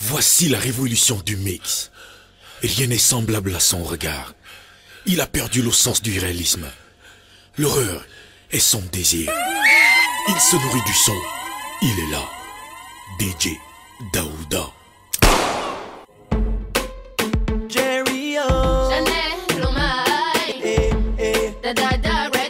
Voici la révolution du mix. Rien n'est semblable à son regard. Il a perdu le sens du réalisme. L'horreur est son désir. Il se nourrit du son. Il est là. DJ Daouda. Jerry O. Chanel, Lomai. Da Red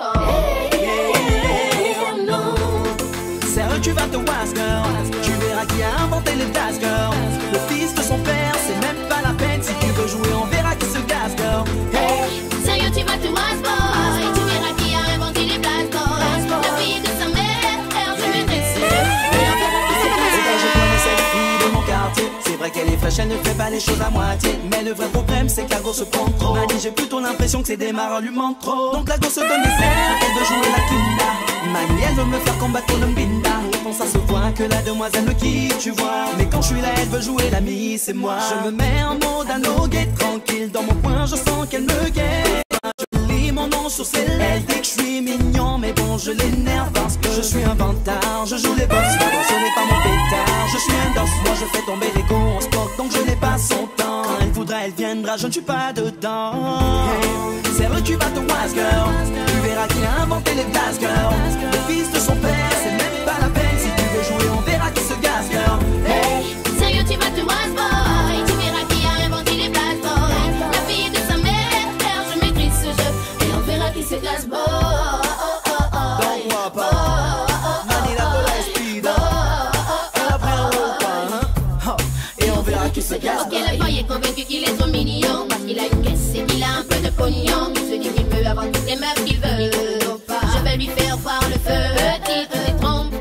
Sérieux, tu vas te was, girl. Tu verras qui a inventé les Blast, girl. Le fils de son père, c'est même pas la peine. Si tu veux jouer, on verra qui se casse, girl. Sérieux, tu vas te was, boy. Tu verras qui a inventé les Blast, boy. La fille de sa mère, je maîtrise ce jeu. Et on verra qui se casse, boy. Je connais cette fille de mon quartier. C'est vrai qu'elle est fraîche, elle ne fait pas les choses à moitié. Mais le vrai problème, c'est que la gosse se prend trop. M'a dit, j'ai plutôt l'impression que ses démarreurs lui mentent trop. Donc la gosse se donne des airs, elle veut jouer la kinda. Mamie, elle veut me faire combattre le mbinda. Ça se voit que la demoiselle me quitte, tu vois. Mais quand je suis là, elle veut jouer l'ami, c'est moi. Je me mets en mode anoguet, tranquille. Dans mon coin, je sens qu'elle me guette. Je lis mon nom sur ses lèvres. Elle dit que je suis mignon, mais bon, je l'énerve parce que je suis un vantard. Je joue les boss, ce n'est pas mon pétard. Je suis un dos, moi je fais tomber les cons en sport, donc je n'ai pas son temps. Quand elle voudra, elle viendra, je ne suis pas dedans. C'est vrai, tu vas te was, girl. Tu verras qui a inventé les Blast, girl. Le fils de son père, c'est même pas la peine. Jouer, on verra qui se gasse, girl. Sérieux, tu vas te was, boy. Tu verras qui a inventé les Blast, boy. La fille de sa mère, je maîtrise ce jeu. Et on verra qui se casse, boy. Don't wop up. Mani la cola est speed. Elle a pris un repas, et on verra qui se gasse. Ok, le boy est convaincu qu'il est trop mignon. Parce qu'il a une caisse et qu'il a un peu de pognon. Il se dit qu'il peut avoir toutes les meufs qu'il veut. Je vais lui faire voir le feu. Petit, tu t'es trompé.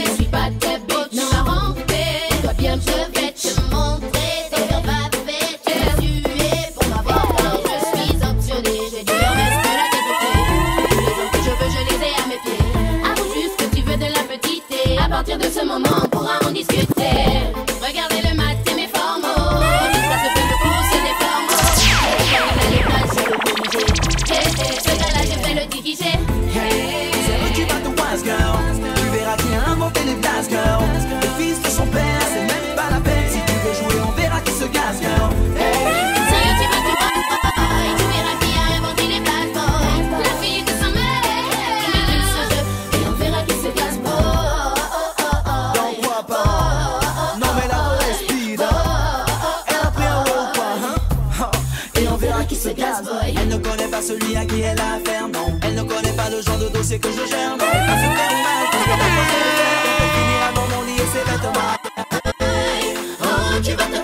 Je vais te montrer, te faire baver, te tuer pour m'avoir. Je suis optionné, j'ai dû en rester la tête au pied. Tous les hommes que je veux, je les ai à mes pieds. Avoue juste que tu veux de la petite et à partir de ce moment, on pourra en discuter. Regardez le mat et mes formaux. Ça se fait le coup, c'est des formaux. Regardez les places, je veux bouger. Regarde là, je fais le DJ. C'est vrai, tu vas te was, girl. Tu verras qui a inventé les Blast, girl. Le fils de son père, c'est même pas la peine. Si tu veux jouer, on verra qui se gasse, girl. Sérieux, tu vas te was, boy. Tu verras qui a inventé les Blast, boy. La fille de sa mère, qui maîtrise ce jeu. Et on verra qui se casse, boy. Don't wop up. Non mais la cola est speed. Elle a pris un repas, et on verra qui se casse, boy. Elle ne connaît pas celui à qui elle a affaire, non. Elle ne connaît pas le genre de dossier que je gère, non. Elle va se faire mal, parce qu'elle a pas fait le faire. Elle finira dans mon lit et ses vêtements. Oh, tu vas te...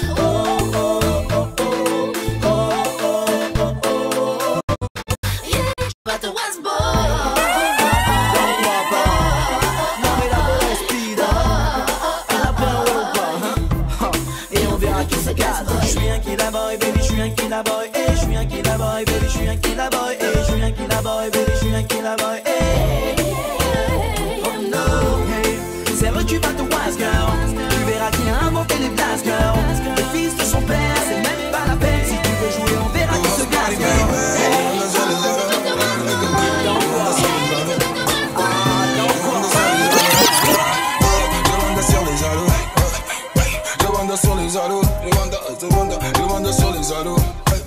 Je suis un killer boy, baby, je suis un killer boy. Je suis un killer boy, baby, je suis un killer boy. Je suis un killer boy, baby, je suis un killer boy. Oh no, c'est vrai, tu vas te was, girl. Tu verras qui a inventé les Blast, girl. Le fils de son père, c'est même pas la peine. Si tu veux jouer, on verra qui se casse, girl. Sur les alos, je vends sur les alos.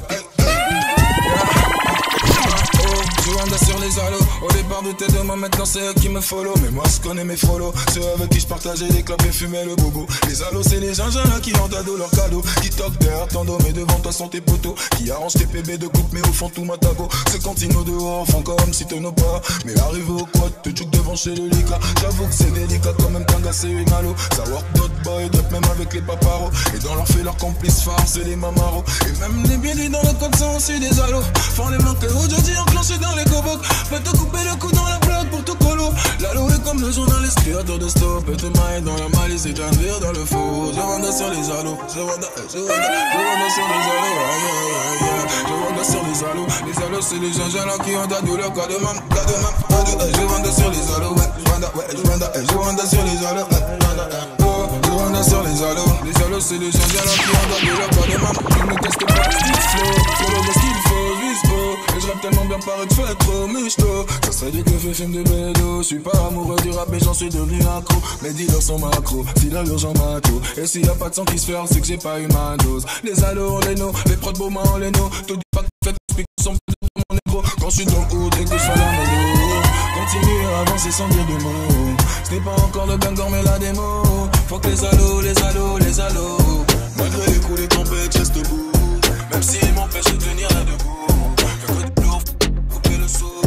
Je vends sur les alos. Au départ doutais de moi, maintenant c'est eux qui me follow. Mais moi je connais mes follow, ceux avec qui je partageais les clopes et fumais le bobo. Les alos c'est les gens là qui ont ado leur cadeau. Qui toquent derrière ton dos mais devant toi sont tes poteaux. Qui arrangent tes PB de coupe mais au fond tout matago. Ceux continuent dehors font comme si t'en as pas. Mais arrivé au quad, te juke devant chez le lica. J'avoue que c'est délicat quand même tanga c'est une halo. Ça work d'autres boy, d'autres même avec les paparos. Et dans leur fait leur complice phare c'est les mamaros. Et même les billets dans le code sont aussi des alos. Font les manques aujourd'hui enclenchés dans les cobocs. Peut te couper le cou dans la plaque pour tout colo. L'alo est comme le journaliste créateur de stop. Et te maille dans la malice et t'induire dans le faux. Je vends sur les alos. Je vends sur les alos. Je vends sur les alos. Les alos c'est les gens là qui ont ta douleur. Cas de mam. Je vends sur les alos. Je vends sur les alos. Je vends sur les alos. Les alos c'est les gens là qui ont ta douleur. Cas de mam. Ils ne testent pas. Style flow. Follow the style flow. Et je rappe tellement bien pareil que je fais trop michto. Ça serait du que je filme de bédo. Je suis pas amoureux du rap et j'en suis devenu accro. Mes dealers sont macro, si là l'urgent mato. Et s'il y a pas de sang qui se fait, c'est que j'ai pas eu ma dose. Les allos on les no, les prods beaux mains on les no. Tout dit pas que fait explique son de mon négro. Quand je suis dans le hood et que je fais la mélo, continue à avancer sans dire de mots. Ce n'est pas encore le banger mais la démo. Faut que les allos, les allos, les allos. Malgré les coups, les tempêtes, je reste debout. Même s'ils m'empêchent de tenir là debout. Que de lourd, couper le souffle.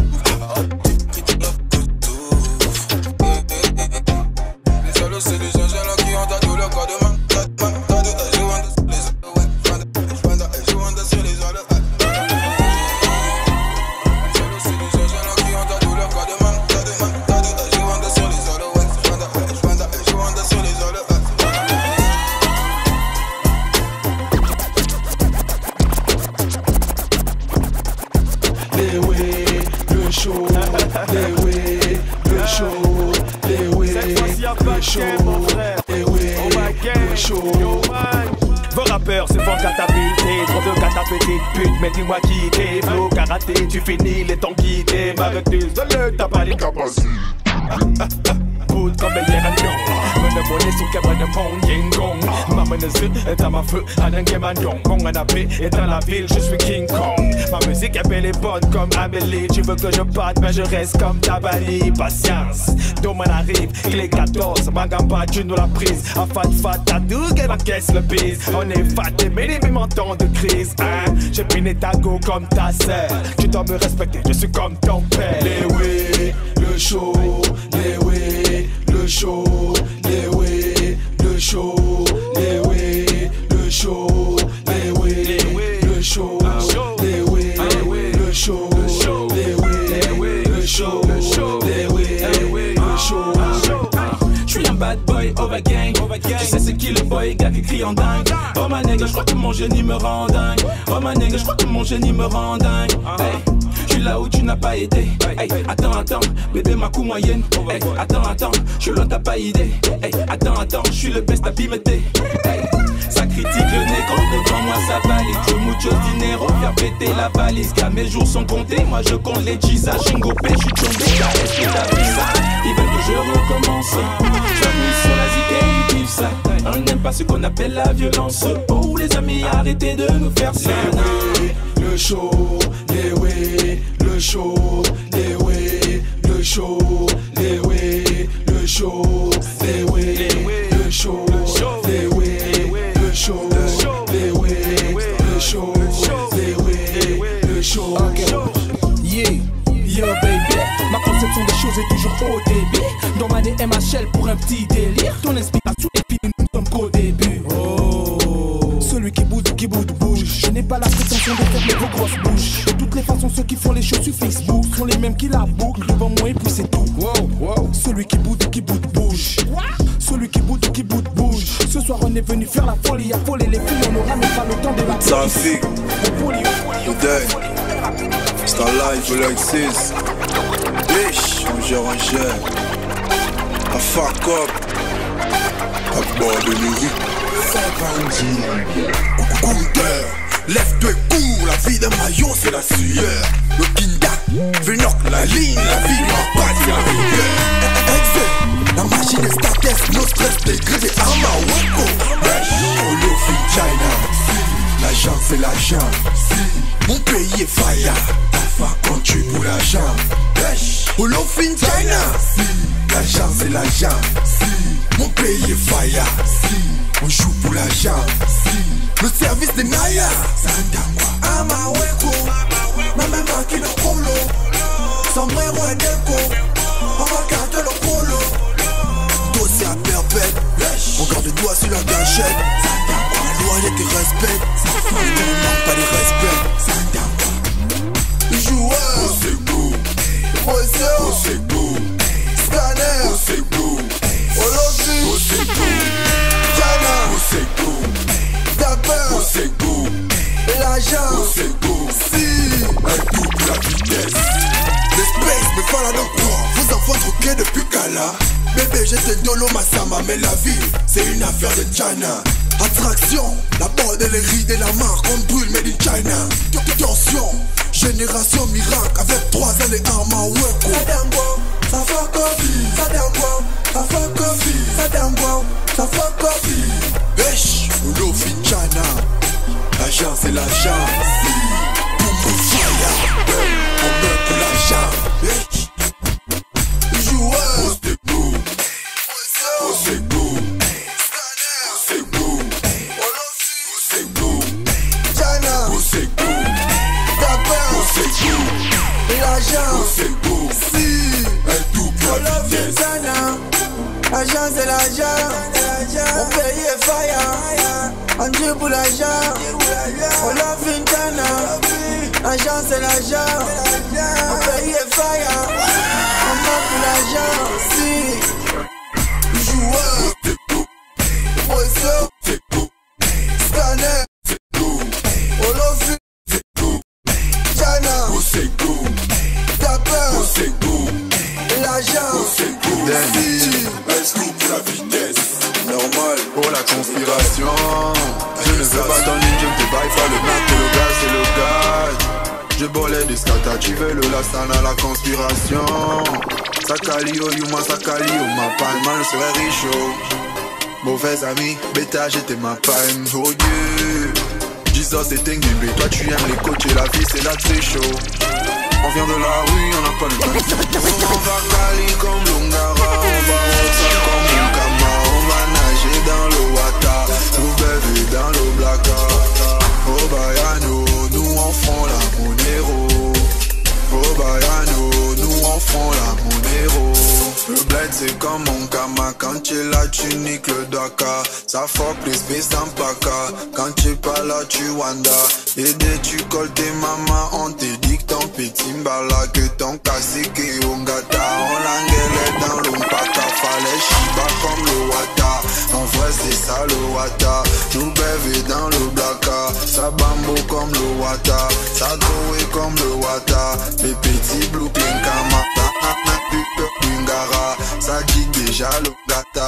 Les allos, c'est des gens là qui ont tatoué leur corps de main. Vos rappeurs se font catapulter, trop de catapultés de pute, mais dis-moi qui t'es, flow, karaté, tu finis les temps quittés, m'arrêtes, désolé, t'as pas les capacités. Food comme hier à Lyon. Meine Wolle ist sogar bei dem Pong Yingong. Maman ne zit est à ma feu, à un game à Lyon. Mon canapé est dans la ville, je suis King Kong. Ma musique est belle et bonne comme Amélie. Tu veux que je parte, mais je reste comme Tabali. Patience, Doman arrive, il est 14. Ma gamba, tu nous la prise. A fat, t'as tout, qu'elle encaisse le bise. On est fat, mais les mêmes en temps de crise. Hein? J'ai piné ta go comme ta sœur. Tu dois me respecter, je suis comme ton père. Les way, le show, les way, le show, les way, le show, les way, le show, les way, le show, les way, le show, les way, le show, les way, le show. Je suis un bad boy over gang. Tu sais c'est qui le boy gars qui crie en dingue. Oh ma nègre, je crois que mon génie me rend dingue. Oh ma nègre, je crois que mon génie me rend dingue. Hey. Je suis là où tu n'as pas été. Hey, attends, bébé ma coupe moyenne. Hey, attends, je l'en t'as pas idée. Hey, attends, je suis le best à pimeter. Hey, ça critique le négro, devant moi ça valide. Je mucho dinero, faire péter la valise. Car mes jours sont comptés, moi je compte les cheesas. Shingo P, je suis tombé, est-ce que t'as vu ça? Ils veulent que je recommence. J'appuie sur la zik et ils vivent ça. On n'aime pas ce qu'on appelle la violence. Oh les amis, arrêtez de nous faire ça. Le show, les way, le show, les way, le show, les way, le show, les way, le show, les way, le show, les way, le show, les way, le show. Yeah, yo baby, ma conception des choses est toujours au début. Dans ma MHL pour un petit délire. Ton inspiration est finie, nous sommes qu'au début. Celui qui bouge, bouge. Je n'ai pas la prétention de faire vos grosses bouches. De toutes les façons, ceux qui font les choses sur Facebook sont les mêmes qui la bouclent devant moi et puis c'est tout. Wow. Celui qui bouge, bouge. Celui qui bouge. Ce soir on est venu faire la folie, affoler les filles, on aura même pas le temps de la Ça fait c'est un live, je l'existe. Biche, on gère. A fuck up. A bord de musique. Couleur, lève-toi et cours, la vie d'un maillot c'est la sueur. Le kinda, Vénoc, la ligne, la vie en passe c'est la rigueur. La machine est status, no stress, dégradé, arma, wako. Olofin China, l'argent c'est l'argent. Mon pays est fire, parfois quand tu pour l'argent. Olofin China, l'argent c'est l'argent. Mon pays est fire, on joue pour l'argent. Le service de Naya Ama weko Mama maki no polo Sombrero et déco On va garder le polo Dossier à perpète On garde le doigt sur la gâchette La loi qui respecte On ne manque pas de respect Joueur Oseko Oseko Scanner Oseko Olofi Oseko Jana Oseko Oseko, l'agent Oseko, si un double la vitesse. Le space me fala dans quoi? Vos enfants troqués depuis Kala. Bébé j'étais dolo Massama, mais la vie c'est une affaire de China. Attraction, la bordellerie de la marque on brûle made in China. Tension, Génération miracle avec 3 ans et un ma weko. Ça fait copie, ça fait copie, ça fait copie. Wesh, Ulo Finchana, l'agence c'est l'agence. Boum fire, on meurt pour l'agence. Wesh, joueur, c'est boum, c'est boum, c'est boum, c'est boum, Chana, c'est boum, Tapin, c'est boum, l'agence, c'est boum, si, elle double la vitesse. L'agent c'est l'agent, mon pays est fire, on dit pour l'agent, on l'a Vintana. L'agent c'est l'agent, mon pays est fire, on va pour l'agent, si. Joueur, Boisson, Scanner, on l'a vu, Chana, Tapin, l'agent, la vitesse, normal pour la conspiration. Je ne veux pas ton ligne, je ne te baille pas le mat, le gaz et le gaz. Je bolais du scata, tu veux le lastana, la conspiration. Sakali o yuma, sakali o ma palma, je serai riche. Mauvais ami, bêta, j'étais ma palme. Oh Dieu, Jesus c'était Ngimbe, toi tu aimes les coachs et la vie c'est là très chaud. On vient de la rue, on n'a pas le temps. On va Cali comme Lungara, on va Roxa comme Munkama, on va nager dans le Wata, nous bébés dans le Blaka. Oh Bayano, nous enfants la Monero. Oh Bayano, nous enfants la Monero. Le bled c'est comme Munkama, quand tu es là tu niques le Daka. Ça fuck les space en paka, quand tu es pas là tu wanda. Et dès tu colles tes mamans, on te dit que ton petit mbala, que ton cassé que ongata. On l'anguelle dans l'ompaka, fallait shiba comme le wata. En vrai c'est ça le wata, nous bébés dans le blaka. Ça bambo comme le wata, ça doué comme le wata. Les petits blue pinkama, ça dit déjà le gata.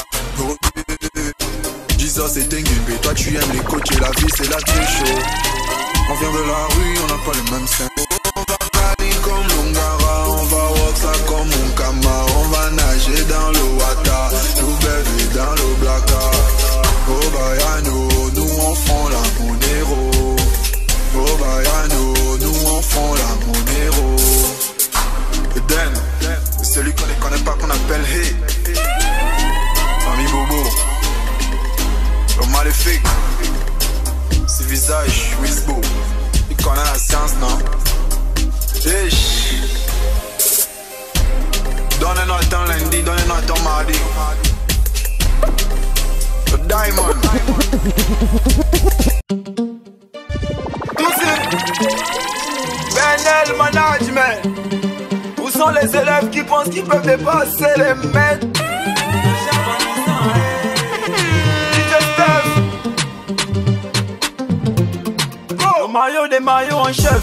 Jesus c'était Ngimbe, toi tu aimes les coachs et la vie c'est là très chaud. On vient de la rue, on n'a pas le même sein. On va Cali comme Lungara, on va Roxa comme Munkama, on va nager dans le Wata, nous bébés dans le Blaka. Oh Bayano, nous enfants la Monero. Oh Bayano, nous enfants la Monero. Eden, celui qu'on ne connaît pas qu'on appelle Hey. Ami Bobo, le maléfique, ses visages, Wisbo. Il connaît la science, non? Donnez-nous le temps lundi, donnez-nous le temps mardi. Le Diamond. Tout c'est Benel Management. Où sont les élèves qui pensent qu'ils peuvent dépasser les maîtres? Le maillot des maillots en chef.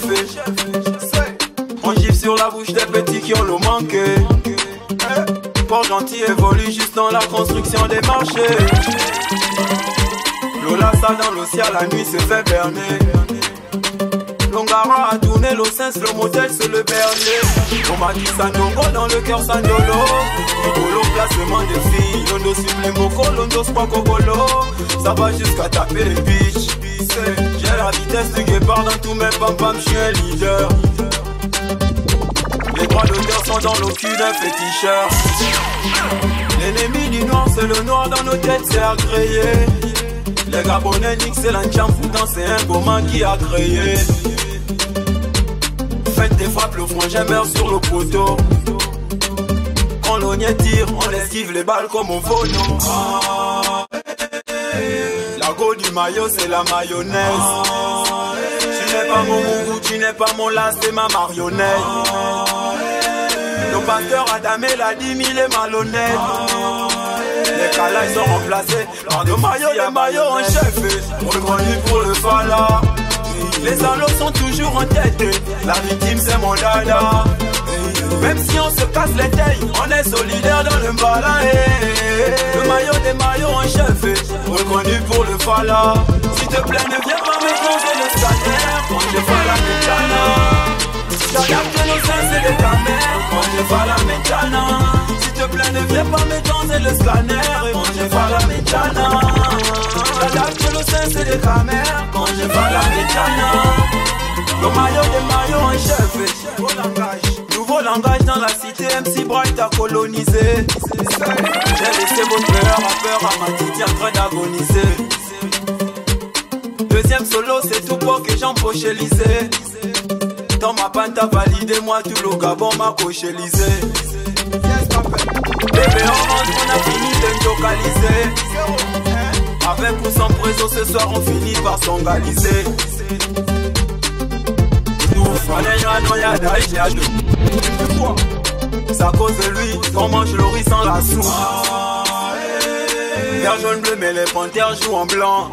On gifle sur la bouche des petits qui ont l'eau manqué. Port Gentil évolue juste dans la construction des marchés. Lola ça dans l'océan, la nuit se fait berner. Longara a tourné l'Ocens, le modèle c'est le bernier. On m'a dit Sanongo dans le cœur Sandolo. Colo placement des filles, Londo Sublimoco, Londo Spakogolo. Ça va jusqu'à taper les bitches. J'ai la vitesse du guépard dans tous mes pam-pam, j'suis un leader. Les droits d'auteur sont dans le cul d'un féticheur. L'ennemi du noir c'est le noir dans nos têtes, c'est agréé. Les Gabonais niquent c'est l'antiam foutant, c'est un gourmand qui a créé. Faites des frappes, le frangin meurt sur le poteau. Quand l'oignet tire, on esquive les balles comme au phono. La go du maillot c'est la mayonnaise. Tu n'es pas mon gougou, tu n'es pas mon las, c'est ma marionnette. Le pasteur Adamé l'a dit, il est malhonnête. Les calailles sont remplacés par de maillots, les maillots en chef. Reconnu pour le fala. Les salauds sont toujours en tête. La victime c'est mon dada. Même si on se casse les tailles, on est solidaire dans le mbala. Le maillot des maillots en chef. Reconnu pour le fala. S'il te plaît ne viens pas m'écraser le scanner. Quand je fais la mécana. J'adapte nos seins, c'est des camères. Mange pas la mécana. S'il te plaît, ne viens pas me danser le scanner. Et mange pas la mécana. J'adapte nos seins, c'est des camères. Mange pas la mécana. Le maillot des maillots en chef. Nouveau langage dans la cité, MC Bright a colonisé. J'ai laissé votre meilleur rappeur à ma titi en train d'agoniser. Deuxième solo, c'est tout pour que j'empochelisé. Dans ma panne t'as validé, moi tout le Gabon m'a cochelisé. Bébé on rentre, on a fini de me localiser. Avec ou sans préso, ce soir on finit par s'engaliser. C'est à cause de lui qu'on mange le riz sans la soupe. Vert, jaune, bleu, mais les panthères jouent en blanc.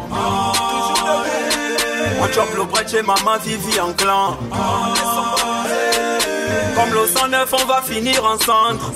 On chope le bret chez maman Vivi en clan. Comme le 109, on va finir en centre.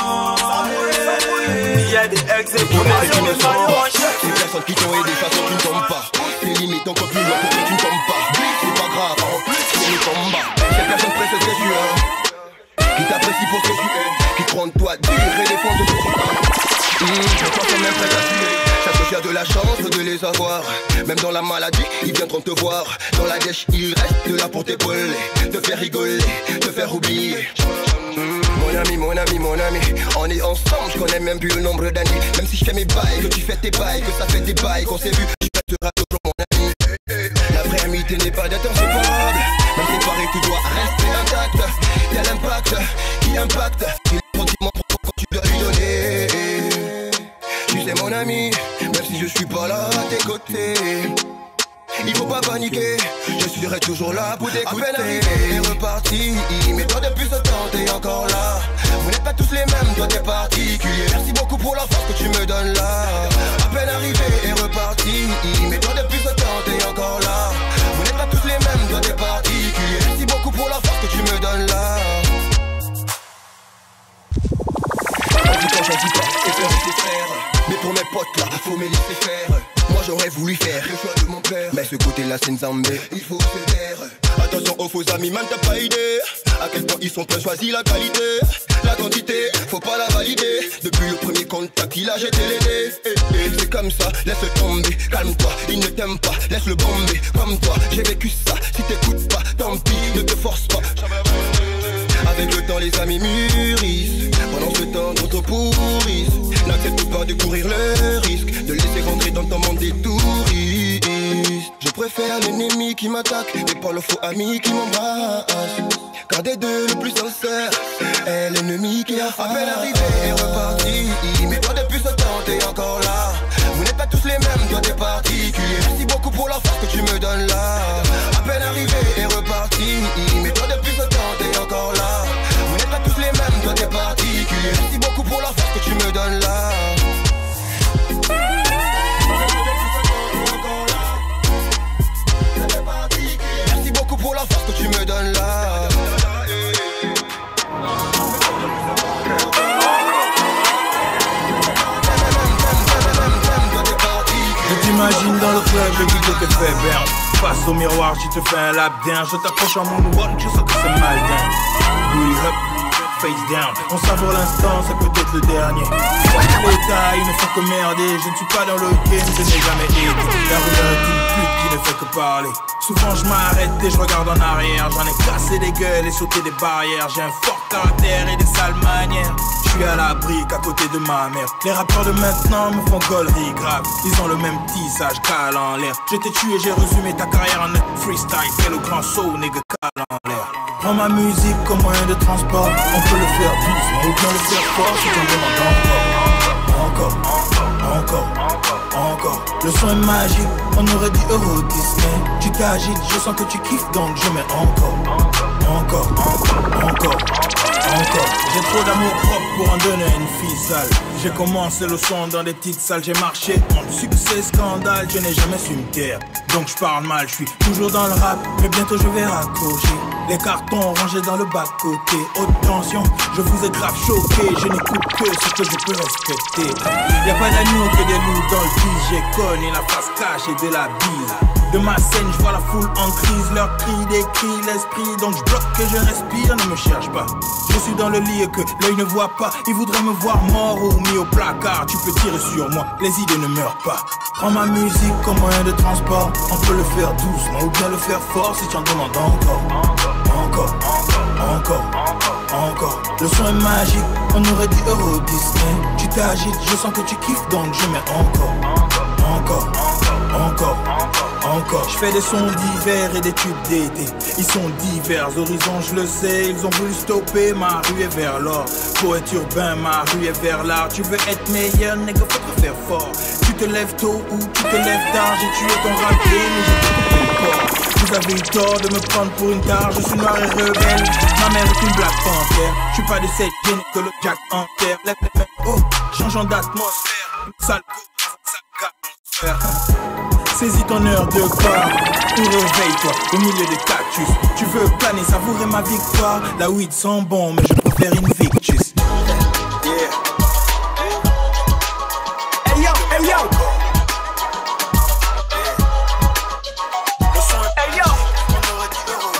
Il y a des ex et pour les personnes qui t'ont aidé, façon tu ne tombes pas. Tes limites encore plus loin pour que tu ne tombes pas. C'est pas grave, c'est le combat. Ces personnes précieuses que tu es, qui t'apprécient pour ce que tu es, qui te rendent toi dur et les fonds de ce que tu as. Toi sont même prêts à tuer. Chaque fois de la chance de les avoir. Même dans la maladie, ils viendront te voir. Dans la dèche, ils restent là pour t'épauler, te faire rigoler, te faire oublier. Mon ami, mon ami, mon ami, on est ensemble, je connais même plus le nombre d'années. Même si je fais mes bails, que tu fais tes bails, que ça fait des bails, qu'on s'est vu, je resterai toujours mon ami. La vraie amitié n'est pas d'interséparable. Même séparé, tu dois rester intact. Y'a l'impact qui impacte. Il est sentiment trop quand tu dois lui donner. Tu sais mon ami, même si je suis pas là à tes côtés, il faut pas paniquer, je serai toujours là pour t'écouter. À peine arrivé et reparti, mais toi depuis ce temps t'es encore là. Vous n'êtes pas tous les mêmes, toi t'es particulier. Merci beaucoup pour la force que tu me donnes là. À peine arrivé et reparti, mais toi depuis ce temps t'es encore là. Vous n'êtes pas tous les mêmes, toi t'es particulier. Merci beaucoup pour la force que tu me donnes là. On dit quand j'en dis pas, et faire ses frères. Mais pour mes potes là, faut me laisser faire. Moi j'aurais voulu faire le choix de mon père, mais ce côté-là c'est une zambée, il faut se taire. Attention aux faux amis, man t'as pas idée à quel point ils sont pleins, choisis la qualité. La quantité, faut pas la valider. Depuis le premier contact, il a jeté les dés. C'est comme ça, laisse tomber, calme-toi, il ne t'aime pas, laisse le bomber. Comme toi, j'ai vécu ça, si t'écoutes pas, tant pis, ne te force pas. Avec le temps les amis mûrissent. Pendant ce temps d'autres pourrissent. N'accepte pas de courir le risque de laisser rentrer dans ton monde des touristes. Je préfère l'ennemi qui m'attaque et pas le faux ami qui m'embrasse. Car des deux le plus sincère est l'ennemi qui a à peine arrivé et reparti. Mais toi depuis ce temps t'es encore là. Vous n'êtes pas tous les mêmes, toi t'es particulier. Merci beaucoup pour la force que tu me donnes là. À peine arrivé et reparti. Mais toi depuis ce temps t'es encore là. Vous n'êtes pas tous les mêmes, toi t'es particulier. Merci beaucoup pour la force que tu me donnes là. Merci beaucoup pour la force que tu me donnes là. Je t'imagine dans le club, le geek te fait berne. Face au miroir, tu te fais un lap dance. Je t'approche en moonwalk, je sens que c'est mal dingue. Booty up, face down. On savoure l'instant, c'est peut-être le dernier. L'état, ils ne font que merder. Je ne suis pas dans le game, je n'ai jamais été. La rue est une pute qui ne fait que parler. Souvent je m'arrête et je regarde en arrière. J'en ai cassé des gueules et sauté des barrières. J'ai un fort caractère et des sales manières. Je suis à l'abri qu'à côté de ma mère. Les rappeurs de maintenant me font gaulerie grave. Ils ont le même tissage, cale en l'air. Je t'ai tué, j'ai résumé ta carrière en freestyle. Fais le grand saut, nègre, cale en l'air. Prends ma musique comme moyen de transport. On peut le faire doucement ou bien le faire fort si t'en demandes encore. Encore. Le son est magique, on aurait dit Euro Disney. Tu t'agites, je sens que tu kiffes donc je mets encore. J'ai trop d'amour propre pour en donner une fille sale. J'ai commencé le son dans des petites salles, j'ai marché entre succès, scandale, je n'ai jamais su me taire. Donc je parle mal, je suis toujours dans le rap, mais bientôt je vais raccrocher. Les cartons rangés dans le bas-côté, haute tension, je vous ai grave choqué. Je n'écoute que ce que je peux respecter. Y'a pas d'agneau que des loups dans le DJ, connais la face cash et de la bise. De ma scène, je vois la foule en crise, leur cri décrit l'esprit, donc je bloque que je respire, ne me cherche pas. Je suis dans le lit et que l'œil ne voit pas, ils voudraient me voir mort ou mis au placard. Tu peux tirer sur moi, les idées ne meurent pas. Prends ma musique comme moyen de transport, on peut le faire doucement ou bien le faire fort si tu en demandes encore. Encore, encore, encore. Le son est magique, on aurait dit Euro Disney. Tu t'agites, je sens que tu kiffes donc je mets encore. Encore, encore, encore. Je fais des sons d'hiver et des tubes d'été. Ils sont divers horizons, je le sais. Ils ont voulu stopper, ma rue est vers l'or. Poète urbain, ma rue est vers l'art. Tu veux être meilleur, nègre, faut te faire fort. Tu te lèves tôt ou tu te lèves tard. J'ai tué ton rap game et j'ai tout compris le corps. Vous avez eu tort de me prendre pour une tare. Je suis noir et rebelle, ma mère est une Black Panther. Je suis pas de cette génie que le Jack en terre. Lève les mains, oh, changeant d'atmosphère. Sale coup, saisis ton heure de gloire ou réveille-toi au milieu des cactus. Tu veux planer, savourer ma victoire. La weed sent bon, mais je préfère Invictus. Yeah. Hey yo, hey yo. Le son est hey yo. On aurait dit Euro.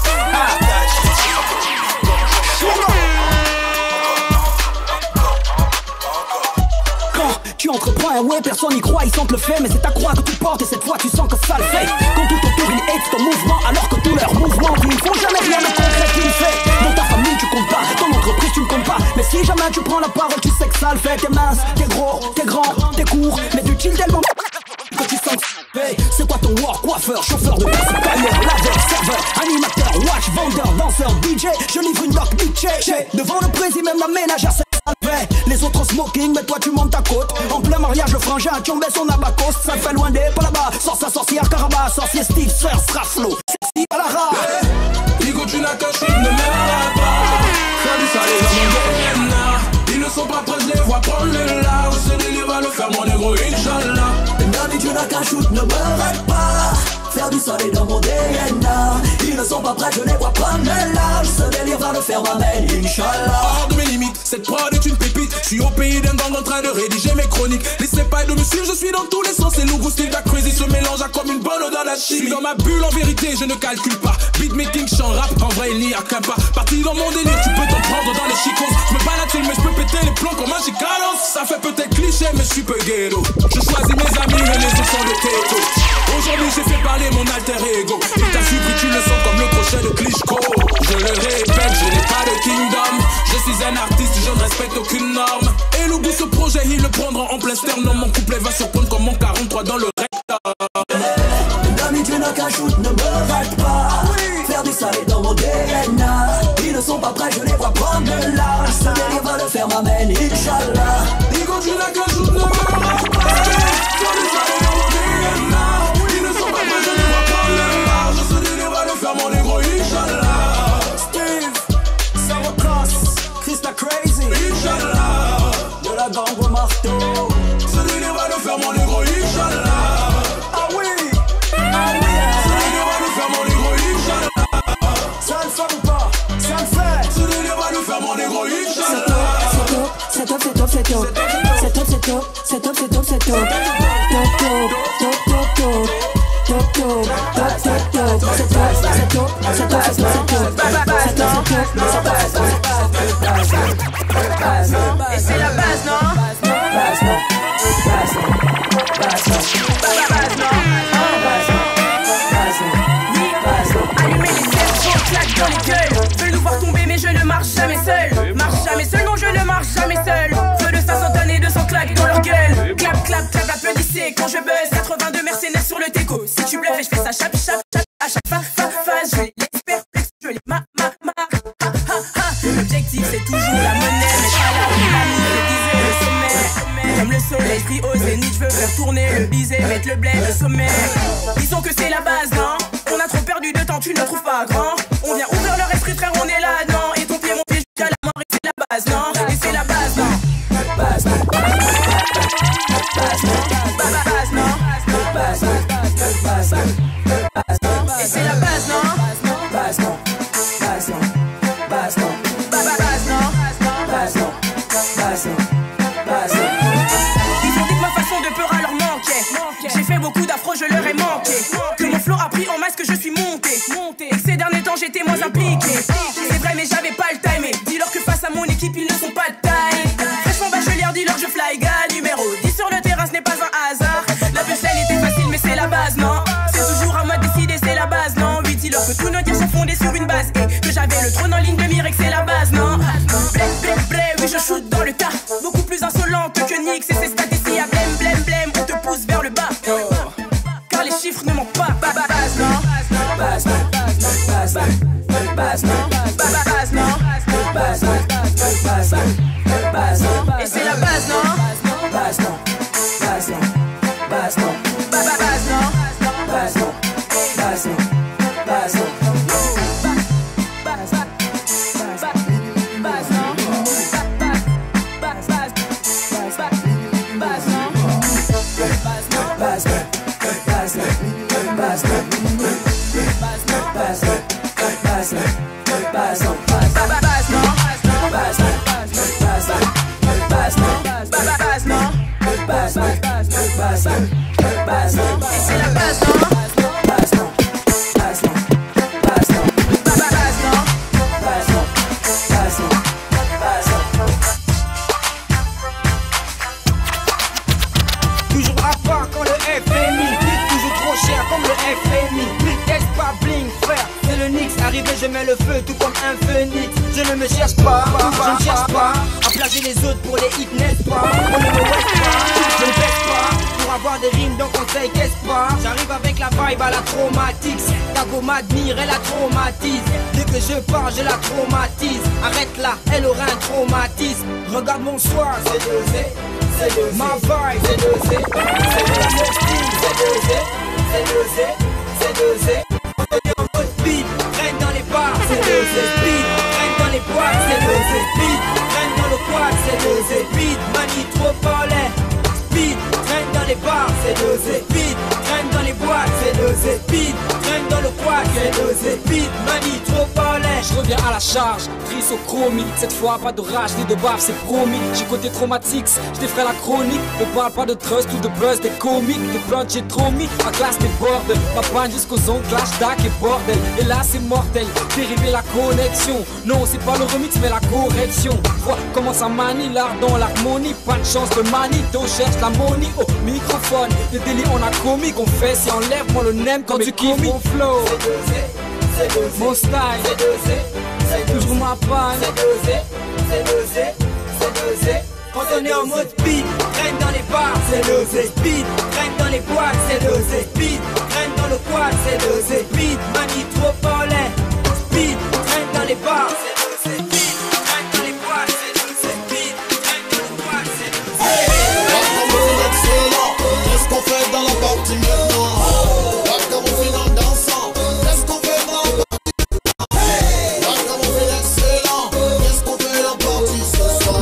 Tu entreprends un ouais, personne n'y croit, ils sentent le fait. Mais c'est ta croix que tu portes et cette fois tu sens que ça le fait. Quand tout autour il hate ton mouvement, alors que tous leurs mouvements ils ne font jamais rien de concret qu'ils fait. Dans ta famille tu comptes pas, ton entreprise tu ne comptes pas. Mais si jamais tu prends la parole, tu sais que ça le fait. T'es mince, t'es gros, t'es grand, t'es court, mais tu chill tellement que tu sens que c'est quoi ton work, coiffeur, chauffeur de taxi, tailleur, laveur, serveur, animateur, watch, vendeur, danseur, DJ. Je livre une doc DJ. Devant le président, même la ménagère c'est les autres smoking, mais toi tu montes ta côte. En plein mariage, le frangin, tu en baisses son abacos. Ça fait loin des pas là-bas. Sors sa sorcière, Caraba, sorcier Steve, sœur, Straflo. Sexy à la rare. Digo, tu n'as qu'un chute, ne m'aime pas. Faire du salé dans mon DNA. Ils ne sont pas prêts, je les vois prendre le large. Ce délire va le faire, mon négro, Inch'Allah. Nani, tu n'as qu'un shoot, ne me rêve pas. Faire du salé dans mon DNA. Ils ne sont pas prêts, je les vois prendre le large. Ce délire va le faire, ma belle, Inch'Allah. Hors de mes limites, cette prod est une pépite. Je suis au pays d'un gang en train de rédiger mes chroniques. Laissez pas de me suivre, je suis dans tous les sens. Et nouveau style da crazy se mélange à comme une bonne odeur la chimie. Je suis dans ma bulle en vérité, je ne calcule pas. Beatmaking, chant rap, en vrai il n'y a qu'un pas. Parti dans mon délire, tu peux t'en prendre dans les chicos. Je me balade seul mais je peux péter les plombs comme un gigalos. Ça fait peut-être cliché mais je suis peu ghetto. Je choisis mes amis et les autres sont le této. Aujourd'hui j'ai fait parler mon alter ego. Il t'a suivi, tu le sens comme le crochet de Klitschko. Je le répète, je n'ai pas de kingdom. Je suis un artiste, je ne respecte aucune norme. Et le goût ce projet, il le prendra en plein sternum. Mon couplet va surprendre comme mon 43 dans le rectum. Nani, tu n'as qu'un shoot, ne me rate pas. Faire du salé dans mon DNA. Ils ne sont pas prêts, je les vois prendre de l'âge. Ce délire va le faire, m'amène, Inch'Allah. Digo, tu n'as qu'un shoot, ne me rate pas. Faire du salé dans mon DNA. Ils ne sont pas prêts, je les vois prendre de l'âge. Ce délire va le faire, mon négro, Inch'Allah. Steve, Sarah Chris la Crazy, Inch'Allah. de la gangue au marteau. Ce délire va le faire, mon négro, Inch'Allah. Ah oui, Ce délire va le faire, mon négro, Inch'Allah. ça le fait ou pas, ça le fait. Ce délire va le faire, mon négro, Inch'Allah. C'est top, c'est top, c'est top, c'est top, c'est top, c'est top, c'est top, c'est top, top, top, top, top, top, top, top, top, top, top, c'est top, c'est top, c'est top, c'est top, c'est top, Et c'est la base, non? Base, non? Allumer les cerveaux, claque dans les gueules. Veulent nous voir tomber mais je ne marche jamais seul. Marche jamais seul, non je ne marche jamais seul. Feu de 500 tonnes et 200 claques dans leur gueule. Clap, clap, clap, applaudissez quand je buzz. 82 mercenaires sur le déco. Si tu bluffes et je fais ça chap, chap, chap. À chaque phase, je les perplexe, je les ma. L'objectif c'est toujours la monnaie. Mais pas là où l'amour le disait, le sommet. Comme le soleil brille au zénith, je veux faire tourner le bisé, mettre le blé, le sommet. Disons que c'est la base, non? On a trop perdu de temps, tu ne trouves pas grand. On vient ouvrir leur esprit, frère, on est là, non? Et ton pied, mon pied, jusqu'à la mort, et c'est la base, non? Et c'est la base, non? Base, non? Base, non? Base, non? Base, non? Base, non? Et c'est la base, non? Base, non? Base, non? Base, non? Base, non? Base, non? Base, non? Base, non? Ils ont dit que ma façon de peur à leur manquait. J'ai fait beaucoup d'affrontements. Que mon flow a pris en masse, que je suis monté. Et que ces derniers temps j'étais moins impliqué. C'est vrai mais j'avais pas le time. Dis-leur que face à mon équipe ils ne sont pas de taille. Fraîchement bachelière, dis-leur je fly gars. Numéro 10 sur le terrain, ce n'est pas un hasard. La punchline était facile mais c'est la base, non. C'est toujours à moi de décider, c'est la base, non. Oui, dis-leur que tous nos dires sont fondés sur une base. Et que j'avais le trône en ligne de mire et que c'est la base, non. Oui je shoot dans le tas. Beaucoup plus insolente que Nick. C'est ces statistiques à blême. On te pousse vers le bas. Car les chiffres ne mentent pas. Base, non. Base, non. Base, non. Base, non. Base, non. Base, non. Base, non. Et c'est la base, non. Base, non. Base, non. Base, non. Base, non. Base, non. Base, non. Base, non. Et c'est la base, non. Base, non. Base, non. Base, non. Base, non. Base, non. Base, non. Base, non. Toujours à part quand le FMI. Toujours trop cher comme le FMI. Teste pas bling frère. C'est le Nix. Arrivé je mets le feu tout comme un phénix. Je ne me cherche pas. Je ne cherche pas à plager les autres pour les hits, n'est-ce pas? On ne me west pas. Je ne baisse pas. Pour avoir des rimes donc on sait qu'est-ce pas. J'arrive avec la vibe à la traumatique. Ta go m'admire, elle la traumatise. Dès que je pars je la traumatise. Arrête là, elle aura un traumatisme. Regarde mon soir, c'est dosé. C'est dosé. Ma vibe, c'est dosé. C'est dosé. Mon style, c'est dosé. C'est dosé. C'est dosé. On est en mode speed, traîne dans les bars, c'est dosé. Speed, traîne dans les boîtes, c'est dosé. Speed, traîne dans le quad, c'est dosé. Speed, manie trop parler. Speed, traîne dans les bars, c'est dosé. Speed, traîne dans les boîtes, c'est dosé. Speed, traîne dans le quad, c'est dosé. Speed, manie trop parler. Je reviens à la charge, trisochromique. Cette fois pas de rage ni de bave, c'est promis. J'ai côté traumatique, je t'effraie la chronique. Ne parle pas de trust ou de buzz, des comiques. Des plantes j'ai trop mis, ma classe des bordel. Ma panne jusqu'aux ongles, clash, dac et bordel. Et là c'est mortel, dérivé la connexion. Non c'est pas le remix mais la correction. Vois comment ça manie l'art dans l'harmonie. Pas de chance de manito, cherche la money au microphone. Des délits on a commis, qu'on fait si on lève moi le nem quand tu kiffes mon flow. C'est dosé, mon style, c'est dosé, c'est toujours ma panne. C'est dosé, c'est dosé, c'est dosé. Quand on est en mode speed, traîne dans les bars, c'est dosé. Speed, traîne dans les boîtes, c'est dosé. Speed, traîne dans le quad, c'est dosé. Speed, manie trop parler. Speed, traîne dans les bars, c'est dosé. Speed, traîne dans les boîtes, c'est dosé. Speed, traîne dans le quad, c'est dosé. Qu'est-ce qu'on fait dans la partie maintenant? Comme on finit en dansant. Qu'est-ce qu'on fait dans la partie? Comme on fait excellent. Qu'est-ce qu'on fait en partie ce soir?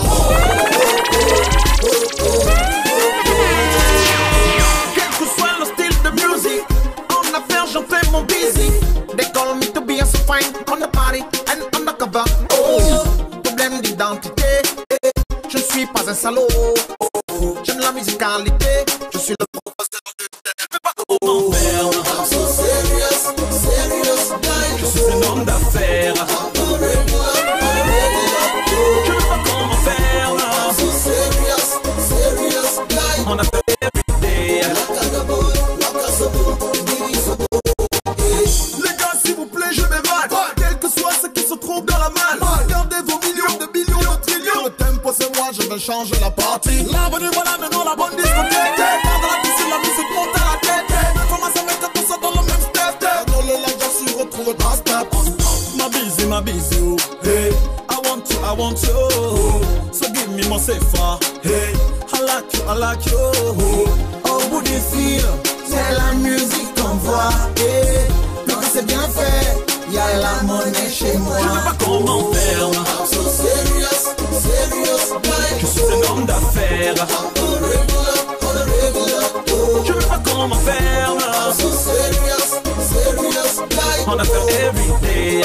Quel que soit le style de musique, en affaires j'en fais mon busy. They call me to be so fine on the party and on the cover. Oh, problème d'identité. Je ne suis pas un salaud. J'aime la musicalité. Je suis le professeur de thème. Mais pas comment faire. I'm so serious, serious guy. Je suis un homme d'affaires. Je ne sais pas comment faire. I'm so serious, serious guy. On a fait everyday. Les gars, s'il vous plaît, je m'évade. Quel que soit ce qui se trouve dans la malle. Gardez vos millions de millions de trillions. Le tempo c'est moi, je vais changer la partie. L'avenue, voilà maintenant la bonne discothèque. Dans la piscine, la musique monte à la tête. Comment ça mettre tout ça dans le même step? Dans le lac, j'en suis retrouvé par step. My busy, oh. Hey, I want you. So give me mon CFA. Hey, I like you. Au bout du fil, c'est la musique qu'on voit. Hey, quand c'est bien fait, y'a la monnaie chez moi. Je ne sais pas comment faire. I'm so serious, serious guy. Je suis un homme d'affaires. Je ne sais pas comment faire. I'm so serious, serious guy. On a fait everyday.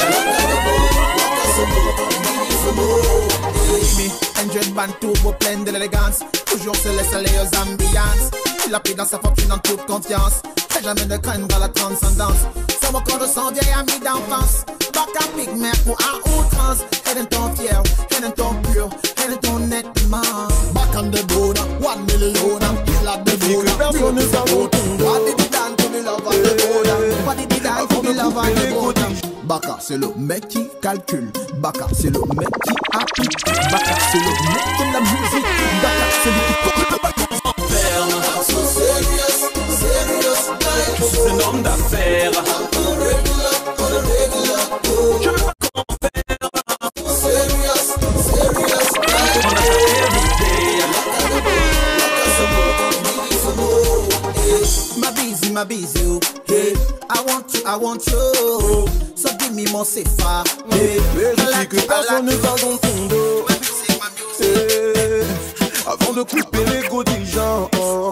Engine band turbo pleine de l'élégance. Toujours se laisse aller aux ambiances. Il a pris dans sa fortune en toute confiance. n'ai jamais de crainte dans la transcendance. C'est mon corps de sang vieille ami d'enfance. Bac à pique, mère pour un outrance. Et d'un ton fier, et d'un ton pur, et d'un ton nettement. Bac en de bona, 1 million. Il a de bona, personne ne s'en vaut. What did he done to me love and the bona? What did he done to me love and the bona? Baka, c'est le mec qui calcule. Baka, c'est le mec qui applique. Baka, c'est le mec qui aime la musique. Baka, c'est lui qui court le bateau. C'est un homme d'affaires. Je veux pas qu'on faire. My busy, okay. I want you. So give me mon CFA. Vérifie que personne ne va dans ton dos. Avant de couper l'ego des gens.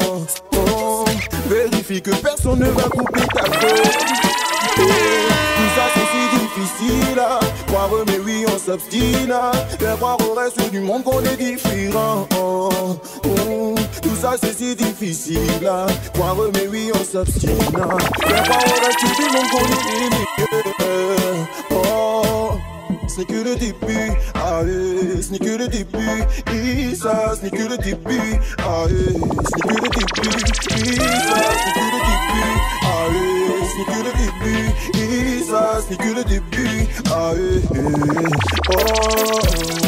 Vérifie que personne ne va couper ta peau. Tout ça c'est si difficile à croire, mais oui on s'obstine à faire croire au reste du monde qu'on est différent. Tout ça c'est si difficile à croire, mais oui on s'obstine à faire croire au reste du monde qu'on est différent. Ce n'est que le début, allez, ce n'est que le début, et ça, ce n'est que le début, allez, ce n'est que le début, et ça, ce n'est que le début, allez, ce n'est que le début, et ça, ce n'est que le début, allez, oh.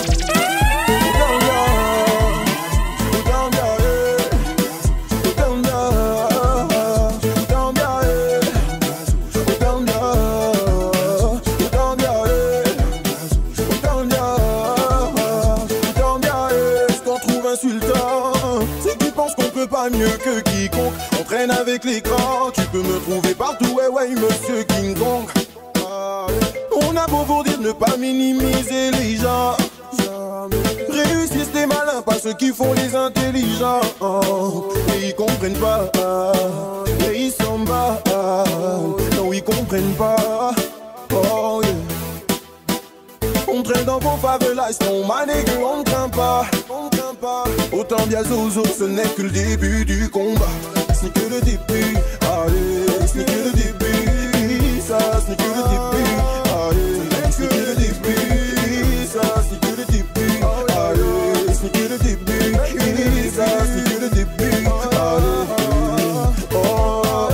Mieux que quiconque, on traîne avec l'écran. Tu peux me trouver partout, ouais, monsieur King Kong. On a beau vous dire de ne pas minimiser les gens. Réussissent les malins, pas ceux qui font les intelligents. Et ils comprennent pas, et ils s'en battent. Non, ils comprennent pas. Oh, yeah. On traîne dans vos favelas, non, mané que on ne craint pas. Autant bien Zozo, ce n'est que le début du combat. Ce n'est que le début, allez, ce n'est que le début, ça, ce n'est que le début, allez, ce n'est que le début, ça, ce n'est que le début, allez, ce n'est que le début, ça, ce n'est que le début, allez, oh.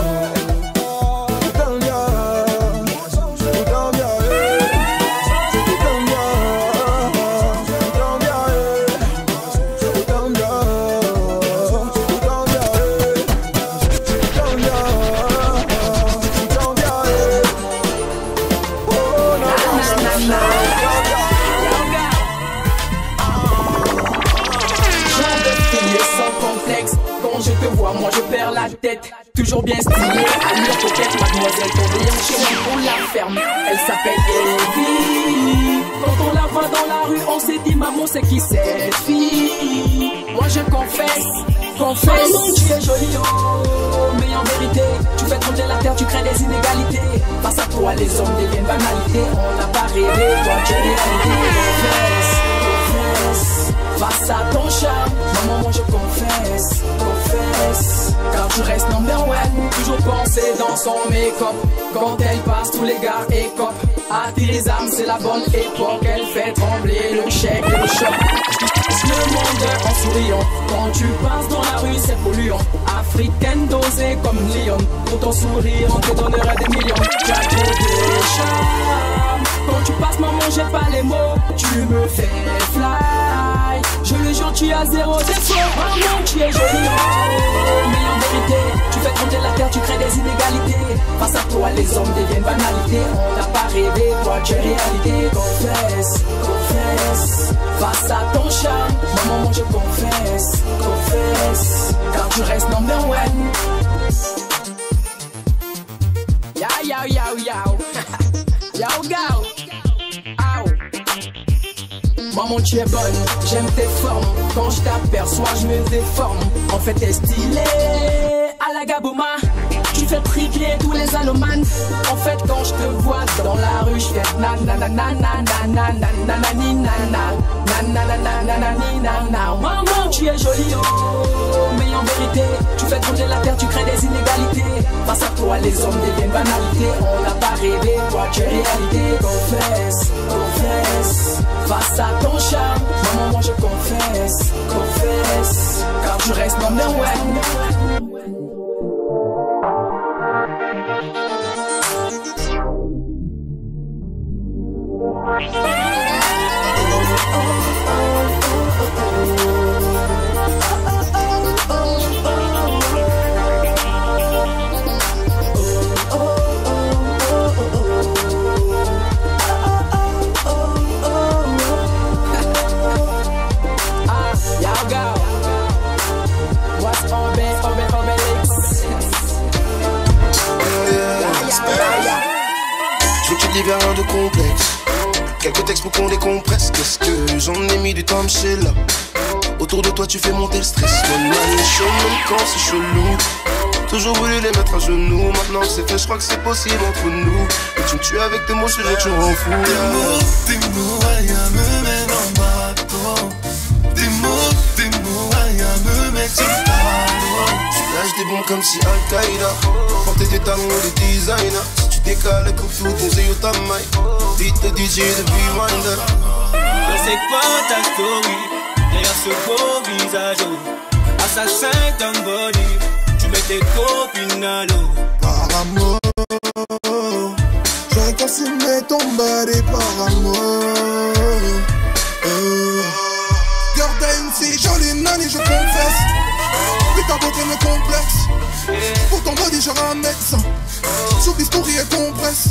Moi je perds la tête, toujours bien stylée, allure coquette, mademoiselle tombée chez moi on la ferme, elle s'appelle Evie. Quand on la voit dans la rue, on s'est dit maman c'est qui cette fille. Moi je confesse, maman tu es jolie oh, mais en vérité, tu fais trembler la terre, tu crées des inégalités. Face à toi les hommes deviennent banalité, on n'a pas rêvé, toi tu es réalité. Confesse, face à ton charme, maman moi je confesse, car tu restes number one. Toujours penser dans son make-up, quand elle passe tous les gars écopent. Attire les âmes c'est la bonne époque, elle fait trembler le chèque et le choc. Le monde en souriant, quand tu passes dans la rue c'est polluant. Africaine dosée comme Lyon, pour ton sourire on te donnerait des millions. Tu as trop de charme, quand tu passes maman j'ai pas les mots. Tu me fais fly, je le jure tu as zéro défaut. Maman tu es jolie mais en vérité, tu fais trembler la terre, tu crées des inégalités. Face à toi les hommes deviennent banalité, on n'a pas rêvé, toi tu es réalité. Confesse, face à ton charme, maman moi je confesse, car tu restes number one. Maman tu es bonne, j'aime tes formes. Quand je t'aperçois je me déforme. En fait t'es stylée à la Gabouma. Tu qui fait tripler tous les allomanes. En fait, quand je te vois dans la rue, je fais maman, tu es jolie, oh, mais en vérité, tu fais trembler la terre, tu crées des inégalités. Face à toi, les hommes deviennent banalité. On n'a pas rêvé, toi tu es réalité. Confesse, confesse, face à ton charme, maman, moi je confesse, confesse, car tu restes number one. L'hiver de complexe, quelques textes pour qu'on décompresse. Qu'est-ce que j'en ai mis du temps à chez là. Autour de toi tu fais monter le stress. Mon les chaud même quand c'est chelou. Toujours voulu les mettre à genoux. Maintenant que c'est fait, je crois que c'est possible entre nous. Et tu me tues avec tes mots, je suis toujours en fou. Tes mots, rien me mène en bateau. Tes mots, rien me met sur le talon. Tu lâches des bombes comme si Al-Qaïda portait des talons des designers. Décale comme tout ton zéo ta maille. Dites le DJ de Rewinder. Je sais pas ta story derrière ce beau visage. Assassin d'un body, tu mets tes copines à l'eau. Par amour, j'aurais consumé ton body par amour. Girl, t'es une si jolie nanny, je confesse. Oui, ta beauté me complexe. Pour ton body, j'aurai un médecin. Sous bistouri et compresse.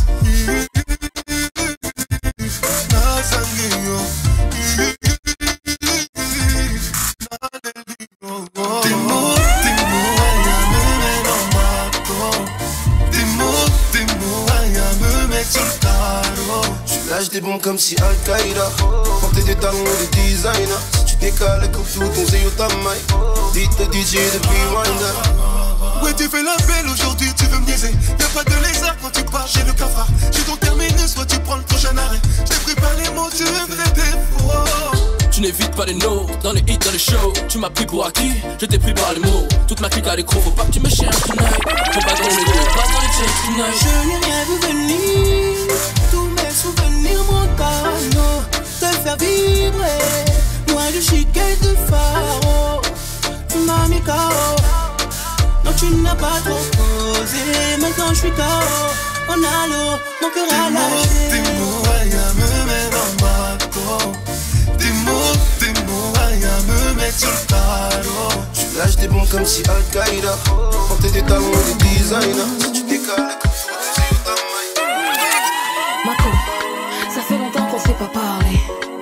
Tes mots, rien me mène en bateau. Tes mots, rien me met sur le talon. Tu lâches des bombes comme si Al-Qaïda portait des talons des designers. Si tu décales comme tout ton zéo ta maille. Dites le DJ de Rewinder. Ouais, tu fais la belle aujourd'hui, tu veux me niaiser. Y'a pas de lézard quand tu pars chez le cafard. J'ai donc terminé, soit tu prends le prochain arrêt. J't'ai préparé les mots, tu me fais défaut. Tu n'évites pas les notes, dans les hits, dans les shows. Tu m'as pris pour acquis, je t'ai pris par les mots. Toute ma clique à l'écran, faut pas que tu me cherches tonight. Faut pas dans les deux, pas dans les checks tonight. Je n'ai rien vu venir, tous mes souvenirs montagneux. Te faire vibrer, loin du chiquet de pharaon. Tu m'as mis KO. Non, tu n'as pas trop posé, maintenant je suis KO. On a l'eau, mon cœur a lâché. Tes mots, rien me mène en bateau. Tes mots, rien me met sur le talon. Tu lâches des bombes comme si Al-Qaïda portait des talons des designers. Si tu décales comme tout ton zéo ta maille. Mako, ça fait longtemps qu'on s'est pas parlé.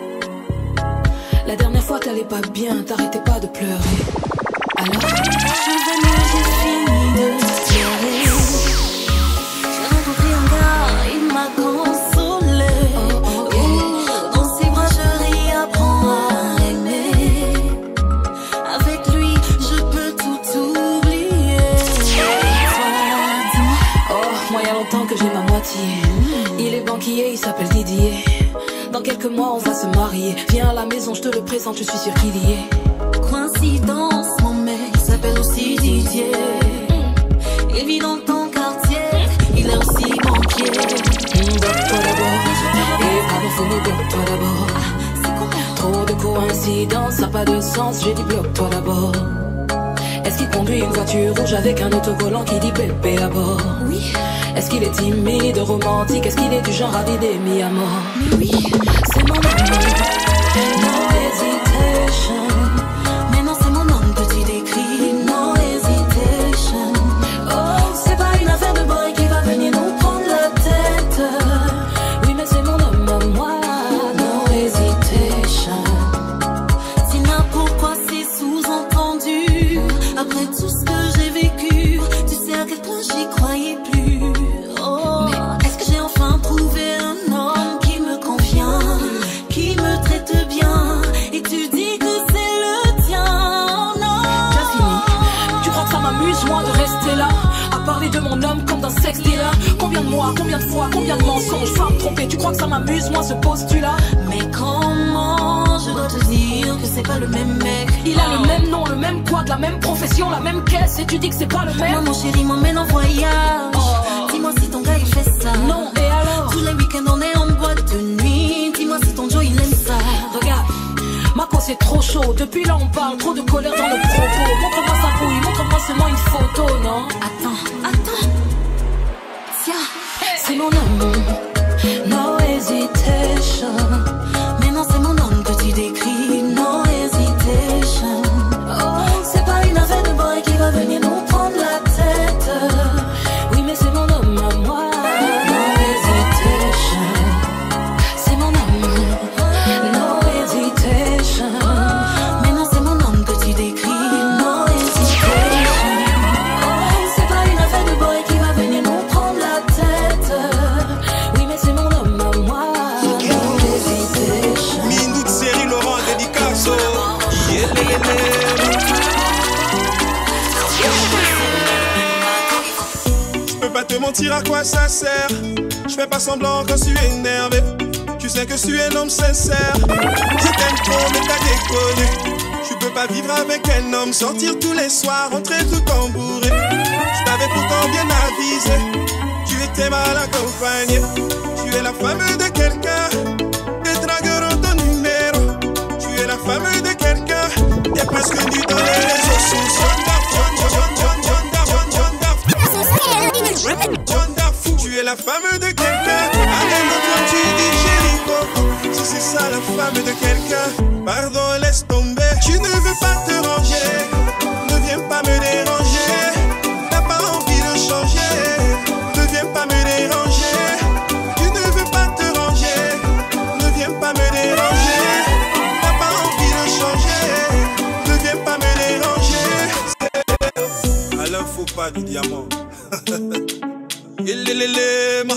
La dernière fois t'allais pas bien, t'arrêtais pas de pleurer. Alors, je venais, j'ai fini de pleurer. J'ai rencontré un gars, il m'a consolé. Dans ses bras, je réapprends à aimer. Avec lui, je peux tout oublier. oh, moi y a longtemps que j'ai ma moitié. Il est banquier, il s'appelle Didier. Dans quelques mois, on va se marier. Viens à la maison, je te le présente, je suis sûr qu'il y est. Coïncidence, mon mec s'appelle aussi Didier. Il vit dans ton quartier, il est aussi banquier. Bloque-toi d'abord, et pas fini, bloque-toi d'abord. Trop de coïncidences, ça n'a pas de sens, j'ai dit bloque-toi d'abord. Est-ce qu'il conduit une voiture rouge avec un autocollant qui dit bébé à bord? Oui. Est-ce qu'il est timide, romantique? Est-ce qu'il est du genre à vider mis à mort? Mais oui, c'est mon amour. No hesitation. Mais non, c'est mon homme que tu décris. No hesitation. Oh, c'est pas une affaire de boy qui va venir nous prendre la tête. Oui, mais c'est mon homme à moi. No hesitation. Tina, pourquoi c'est sous-entendu? Après tout ce que j'ai vécu, tu sais à quel point j'y croyais plus. Oh, mais est-ce que j'ai enfin trouvé un homme qui me convient, qui me traite bien? Et tu dis que c'est le tien. moi, combien de fois, combien de mensonges, femme trompée, tu crois que ça m'amuse, moi ce postulat? Mais comment je dois te dire que c'est pas le même mec? Il a le même nom, le même poids, de la même profession, la même caisse, et tu dis que c'est pas le même? Maman chérie, m'emmène en voyage. Dis-moi si ton gars il fait ça. Non, et alors? Tous les week-ends on est en boîte de nuit. Dis-moi si ton Joe il aime ça. Regarde, Marco c'est trop chaud. Depuis là on parle, trop de colère dans nos propos. Montre-moi sa bouille, montre-moi seulement une photo, non? Attends. Tiens, c'est mon homme. No hesitation. Mais non, c'est mon homme que tu décris. No hesitation. Oh, c'est pas une affaire de boy qui va venir nous prendre la tête. Oui, mais c'est mon homme à moi. No hesitation. C'est mon homme. No hesitation. Mais non, c'est mon homme que tu décris. No hesitation. Oh, c'est pas une affaire de boy qui va venir nous prendre la tête. Oui, mais c'est mon homme à moi. No hesitation. Mindout, série, Laurent, dédicace. Je peux pas te mentir, à quoi ça sert? Je fais pas semblant quand tu es énervé. Tu sais que tu es un homme sincère. Je t'aime trop mais t'as déconné. Je peux pas vivre avec un homme, sortir tous les soirs, rentrer tout embourré. Je t'avais pourtant bien avisé, tu étais mal accompagné. Tu es la femme de quelqu'un, des dragueurs ont ton numéro. Tu es la femme de quelqu'un, t'es presque nu dans les réseaux sociaux. Tu es la femme de quelqu'un, allez l'autre tu dis chérie Coco. Si c'est ça la femme de quelqu'un, pardon laisse tomber. Tu ne veux pas te ranger, ne viens pas me déranger. T'as pas envie de changer, ne viens pas me déranger. Tu ne veux pas te ranger, ne viens pas me déranger. T'as pas envie de changer, ne viens pas me déranger. Alain faut pas du diamant. Ilélélé,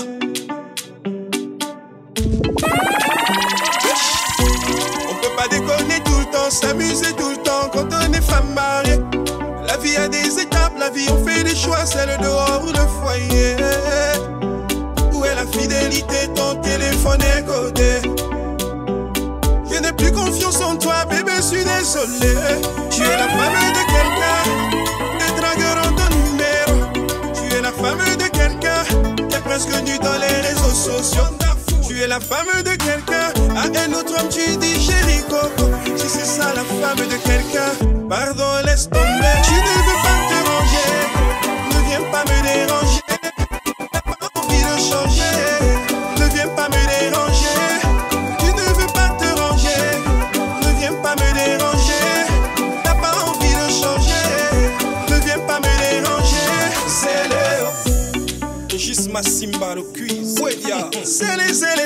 on peut pas déconner tout le temps, s'amuser tout le temps quand on est femme mariée. La vie a des étapes, la vie on fait des choix, c'est le dehors ou le foyer. Où est la fidélité, ton téléphone est codé. Je n'ai plus confiance en toi, bébé, je suis désolé. Tu es la femme de quelqu'un, des dragueurs ont ton numéro. Tu es la femme de quelqu'un, t'es presque nu dans les réseaux sociaux. Tu es la femme de quelqu'un, à un autre homme tu dis chérie Coco. Si c'est ça la femme de quelqu'un, pardon laisse tomber. Tu ne veux pas te ranger, ne viens pas me déranger. T'as pas envie de changer, ne viens pas me déranger. Tu ne veux pas te ranger, ne viens pas me déranger. T'as pas envie de changer, ne viens pas me déranger. C'est Léo, juste ma Simba le quiz. c'est les c'est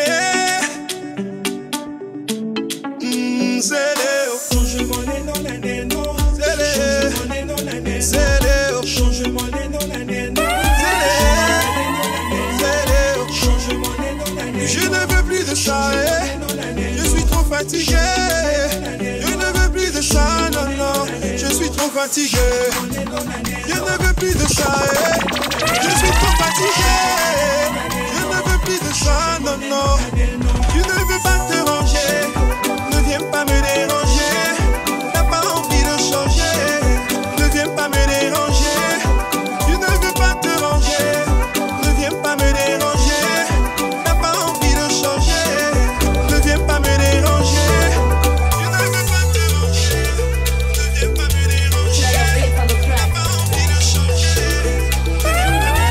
Léo. Change monnaie non nané non. C'est Léo. Change monnaie non nané. C'est Léo. Change monnaie non nané non. C'est Léo. Change monnaie non nané. Je ne veux plus de ça. Je suis trop fatigué. Je ne veux plus de ça. Non non. Je suis trop fatigué. Je ne veux plus de ça. Je suis trop fatigué. Je ne veux plus de ça. Non non. Tu ne veux pas te ranger. Ne viens pas me déranger. T'as pas envie de changer. Ne viens pas me déranger. Tu ne veux pas te ranger. Ne viens pas me déranger. T'as pas envie de changer. Ne viens pas me déranger. Tu ne veux pas te ranger. Ne viens pas me déranger. T'as pas envie de changer. Ne viens pas me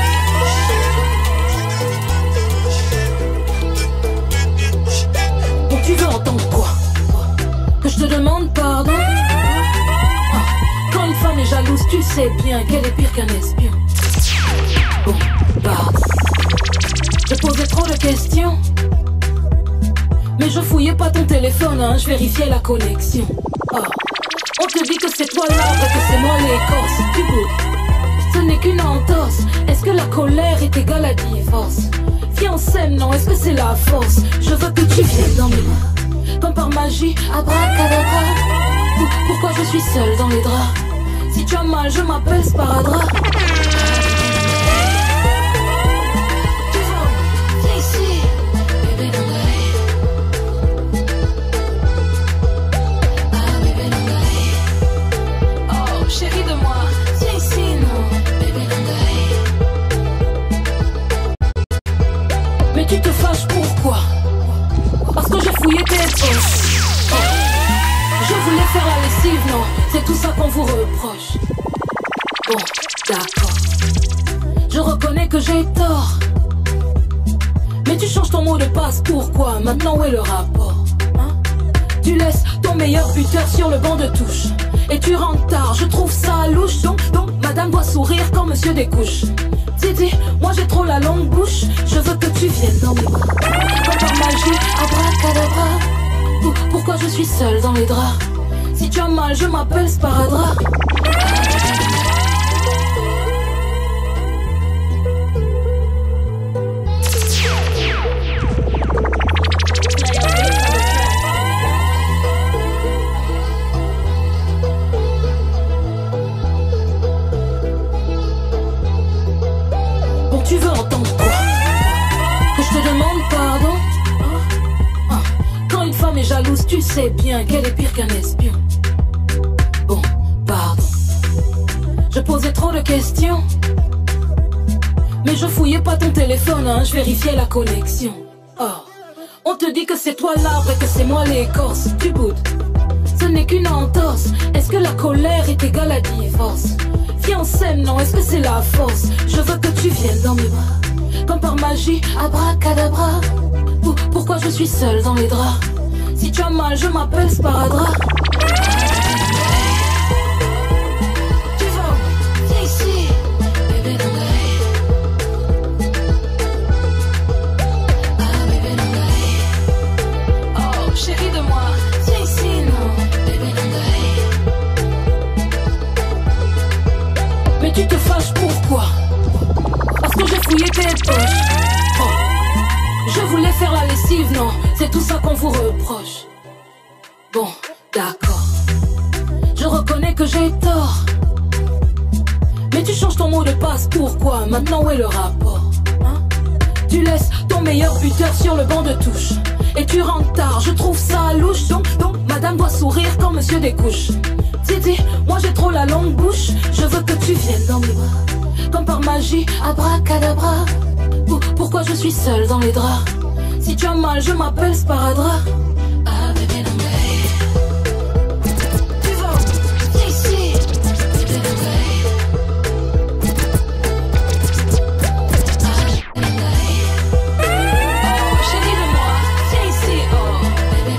déranger. Donc tu veux entendre quoi? Que je te demande pardon? Quand une femme est jalouse, tu sais bien qu'elle est pire qu'un espion. Bon, pardon. Je posais trop de questions. Mais je fouillais pas ton téléphone, hein, je vérifiais la connexion. Oh. On te dit que c'est toi l'arbre et que c'est moi l'écorce. Tu boudes. Ce n'est qu'une entorse. Est-ce que la colère est égale à divorce? Viens on s'aime, non, est-ce que c'est la force? Je veux que tu viennes dans mes bras. Comme par magie, abracadabra. Pourquoi je suis seule dans les draps? Si tu as mal, je m'appelle Sparadrap. tes poches. Je voulais faire la lessive, non, c'est tout ça qu'on vous reproche. Bon, d'accord. Je reconnais que j'ai tort. Mais tu changes ton mot de passe, pourquoi? Maintenant où est le rapport, hein? Tu laisses ton meilleur buteur sur le banc de touche et tu rentres tard, je trouve ça louche. Donc madame doit sourire quand monsieur découche. Didi, moi j'ai trop la longue bouche. Je veux que tu viennes dans mes bras. Comme par magie, abracadabra. Pourquoi je suis seule dans les draps? Si tu as mal, je m'appelle Sparadrap. Tu veux entendre quoi? Que je te demande pardon? Quand une femme est jalouse, tu sais bien qu'elle est pire qu'un espion. Bon, pardon. Je posais trop de questions. Mais je fouillais pas ton téléphone, hein, je vérifiais la connexion. Oh, on te dit que c'est toi l'arbre et que c'est moi l'écorce. Tu boudes. Ce n'est qu'une entorse. Est-ce que la colère est égale à divorce? Fiancée, non, est-ce que c'est la force? Je veux que tu viennes dans mes bras. Comme par magie, abracadabra. Pourquoi je suis seule dans les draps? Si tu as mal, je m'appelle Sparadrap. Tu vas, viens ici, bébé Nangaï. Ah, bébé Nangaï. Oh, chérie de moi, viens ici, non, bébé Nangaï. Mais tu te fâches pourquoi? Parce que j'ai fouillé tes poches. Oh. Je voulais faire la lessive, non, c'est tout ça qu'on vous reproche. Bon, d'accord. Je reconnais que j'ai tort. Mais tu changes ton mot de passe, pourquoi? Maintenant où est le rapport, hein? Tu laisses ton meilleur buteur sur le banc de touche et tu rentres tard, je trouve ça louche. Donc madame doit sourire quand monsieur découche. Didi, moi j'ai trop la longue bouche. Je veux que tu viennes dans mes bras. Comme par magie, abracadabra. Pourquoi je suis seule dans les draps? Si tu as mal, je m'appelle Sparadrap. Ah bébé Nangaï. Tu vas, viens ici, bébé Nangaï. Ah bébé Nangaï. Oh chérie de moi, viens ici, oh bébé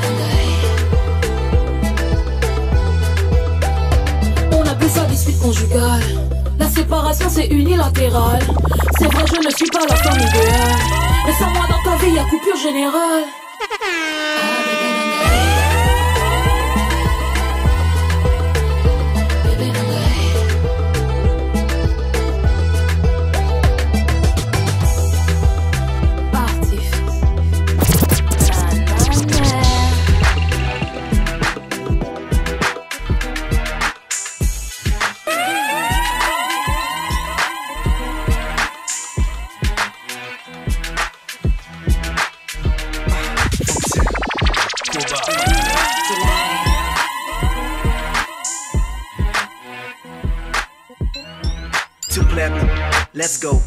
Nangaï. On appelle ça dispute conjugale. La séparation c'est unilatéral. C'est vrai je ne suis pas la femme idéale, mais sans moi dans ta vie y'a coupure générale. Let's go.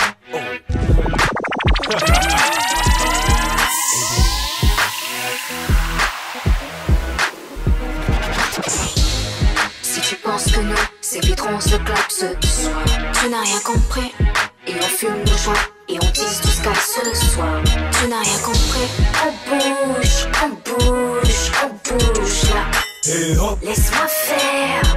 Si tu penses que nous, c'est vite on se claque ce soir. Tu n'as rien compris. Et on fume le joint et on tisse jusqu'à ce soir. Tu n'as rien compris. On bouge, on bouge, on bouge là. Laisse-moi faire,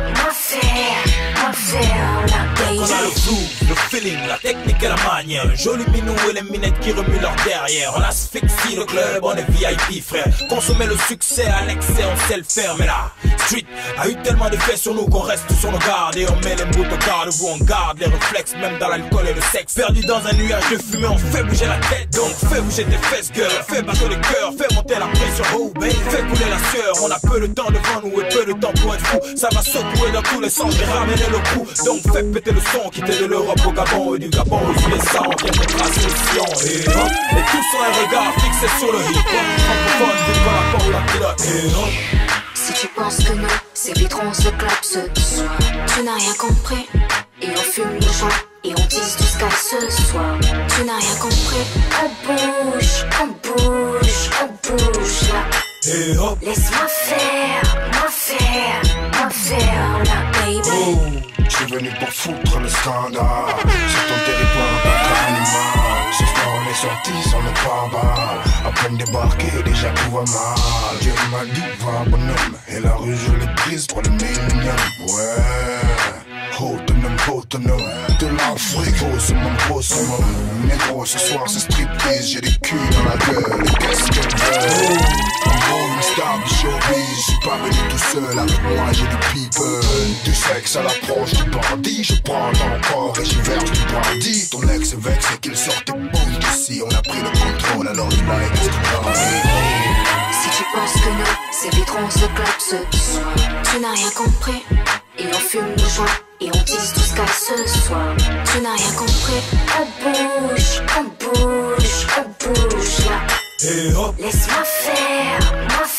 la on a le flow, le feeling, la technique et la manière. Un joli minou et les minettes qui remuent leur derrière. On asphyxie le club, on est VIP frère. Consommer le succès à l'excès, on sait le faire. Mais la street a eu tellement d'effets sur nous qu'on reste sur nos gardes. Et on met les mots au garde-vous, on garde les réflexes, même dans l'alcool et le sexe. Perdu dans un nuage de fumée, on fait bouger la tête. Donc fais bouger tes fesses, girl. Fais battre le cœur, fais monter la pression. Oh baby, fais couler la sueur. On a peu de temps devant nous et peu de temps pour être fou. Ça va secouer dans tous les sens, j'ai ramené le coup. Donc fais péter le son, quitter de l'Europe au Gabon et du Gabon aux USA. On vient de tracer le sillon. Et tous ont un regard fixé sur le hip hop. Francophone, vite dans la porte, la pilote. Si tu penses que nous, c'est vite on se claque ce soir. Tu n'as rien compris. Et on fume le joint et on tisse jusqu'à ce soir. Tu n'as rien compris. On bouge, on bouge, on bouge là. Hey hop. Laisse-moi faire la baby. Je suis venu pour foutre le standard. Sur ton territoire, pas d'animal. Ce soir on est sortis sans le pare-balles. À peine débarqué, déjà tout va mal. Dieu m'a dit, va bonhomme. Et la rue je l'ai prise pour le million. Ouais, autonome. De l'Afrique, c'est mon gros summum. Négro, ce soir c'est striptease. J'ai des culs dans la gueule. Qu'est-ce qu'elle veut? Une star du showbiz, je suis pas venu tout seul, avec moi j'ai du people. Du sexe à l'approche du bandit, je prends ton corps et je verse du brandy. Ton ex est vexé qu'il sorte et bouge d'ici, on a pris le contrôle alors tu vas qu'est-ce que tu penses? Si tu penses que non, c'est vite on se claque ce soir. Tu n'as rien compris, et on fume le joint, et on tisse tout ce qu'à ce soir. Tu n'as rien compris, on bouge là. Hey hop. Laisse-moi faire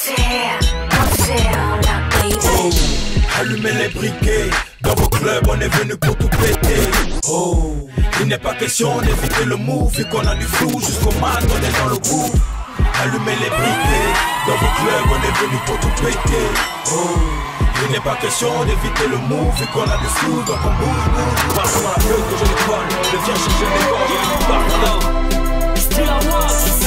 la baby. Allumez les briquets, dans vos clubs on est venu pour tout péter. Oh, il n'est pas question d'éviter le move, vu qu'on a du flou jusqu'au mat, on est dans le groupe. Allumez les briquets, dans vos clubs on est venu pour tout péter. Oh, il n'est pas question d'éviter le move, vu qu'on a du flou, donc on bouge. Parce qu'on a peur que je décolle, je viens chercher les corps, pardon. Still I walk.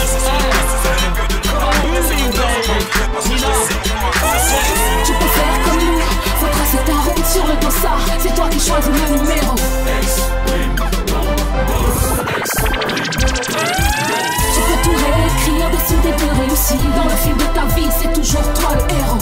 Tu peux faire comme nous, faut tracer ta route sur le dossard. C'est toi qui choisis le numéro. Tu peux tout réécrire, décider de réussir. Dans le film de ta vie, c'est toujours toi le héros.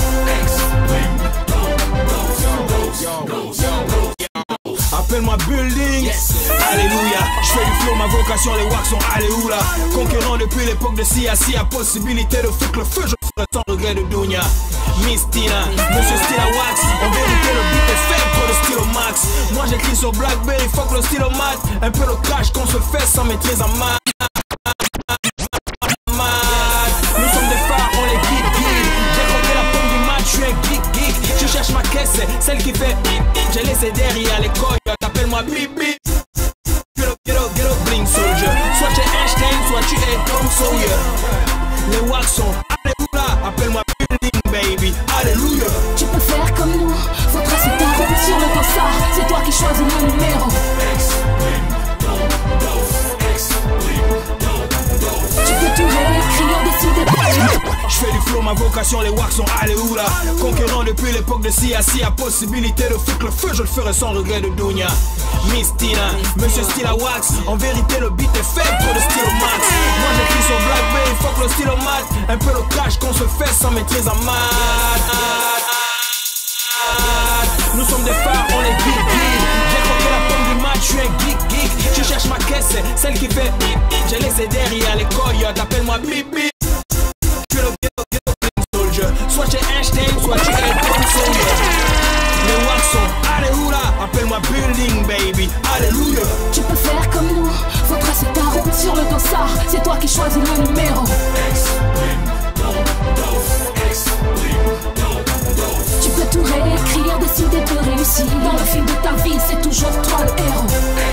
Appelle-moi Building, alléluia. Je fais du flow, ma vocation, les wax sont alléluia. Conquérant depuis l'époque de Sia, possibilité de foutre le feu, je ferai sans regret de Dounia. Miss Tina, Monsieur Stila Wax. En vérité le beat est faible, trop de stylo max. Moi j'écris sur Blackberry, fuck le stylo mat. Un peu le cash qu'on se fait sans maîtrise en maths. Nous sommes des phares, on les guide. J'ai compté la pomme du match, je suis un geek. Je cherche ma caisse, celle qui fait. J'ai laissé derrière les coils, appelle-moi Bibi. Get up, bling soldier. Soit tu es Einstein, soit tu es Tom Sawyer. Les wax sont alléluia, appelle-moi Building baby, alléluia. Tu peux faire comme nous, faut tracer ta route sur le dossard. C'est toi qui choisis le numéro. Tu peux tout réécrire, décider de... Je fais du flow, ma vocation, les wax sont alléluia. Conquérant depuis l'époque de Sia, possibilité de foutre le feu, je le ferai sans regret de Dounia. Miss Tina, Monsieur Stila Wax. En vérité le beat est faible, trop de stylo max. Moi j'écris sur Blackberry, fuck le stylo mat. Un peu le cash qu'on se fait sans maîtrise en maths. Nous sommes des phares, on les guide. J'ai compté la pomme du match, je suis un geek. Je cherche ma caisse, celle qui fait. J'ai laissé derrière les coyotes, appelle-moi Bibi. Soit tu es Einstein, soit tu es Tom Sawyer. Les wax sont alléluia, appelle-moi Building baby, alléluia. Tu peux faire comme nous, faut tracer ta route sur le dossard. C'est toi qui choisis le numéro. Tu peux tout réécrire, décider de réussir. Dans le film de ta vie, c'est toujours toi le héros.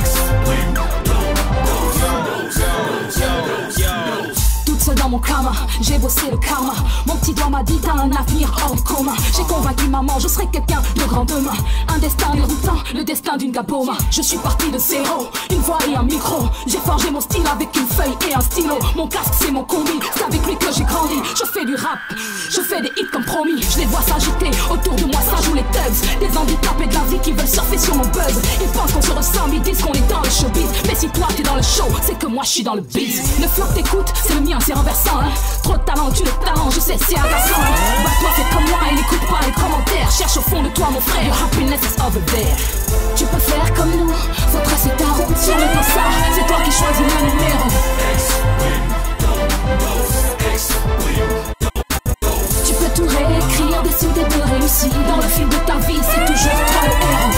Toute seule dans mon karma, j'ai bossé le karma. Mon petit doigt m'a dit t'as un avenir hors de commun. J'ai convaincu maman, je serai quelqu'un de grand demain. Un destin déroutant, le destin d'une gaboma. Je suis parti de zéro, une voix et un micro. J'ai forgé mon style avec une feuille et un stylo. Mon casque c'est mon combi, c'est avec lui que j'ai grandi. Je fais du rap, je fais des hits comme promis. Je les vois s'agiter, autour de moi ça joue les thugs. Des handicapés de la vie qui veulent surfer sur mon buzz. Ils pensent qu'on se ressemble, ils disent qu'on est dans le showbiz. Mais si toi t'es dans le show, c'est que moi je suis dans le biz. Le flow que t'écoutes, c'est le mien, c'est renversant hein. Trop de talent, tu le talent, je sais c'est agaçant hein. Bah toi fais comme moi et n'écoute pas les commentaires. Cherche au fond de toi mon frère, your happiness is over there. Tu peux faire comme nous, faut tracer ta route sur le dossard. C'est toi qui choisis le numéro. Tu peux tout réécrire, décider de réussir. Dans le film de ta vie, c'est toujours toi le héros.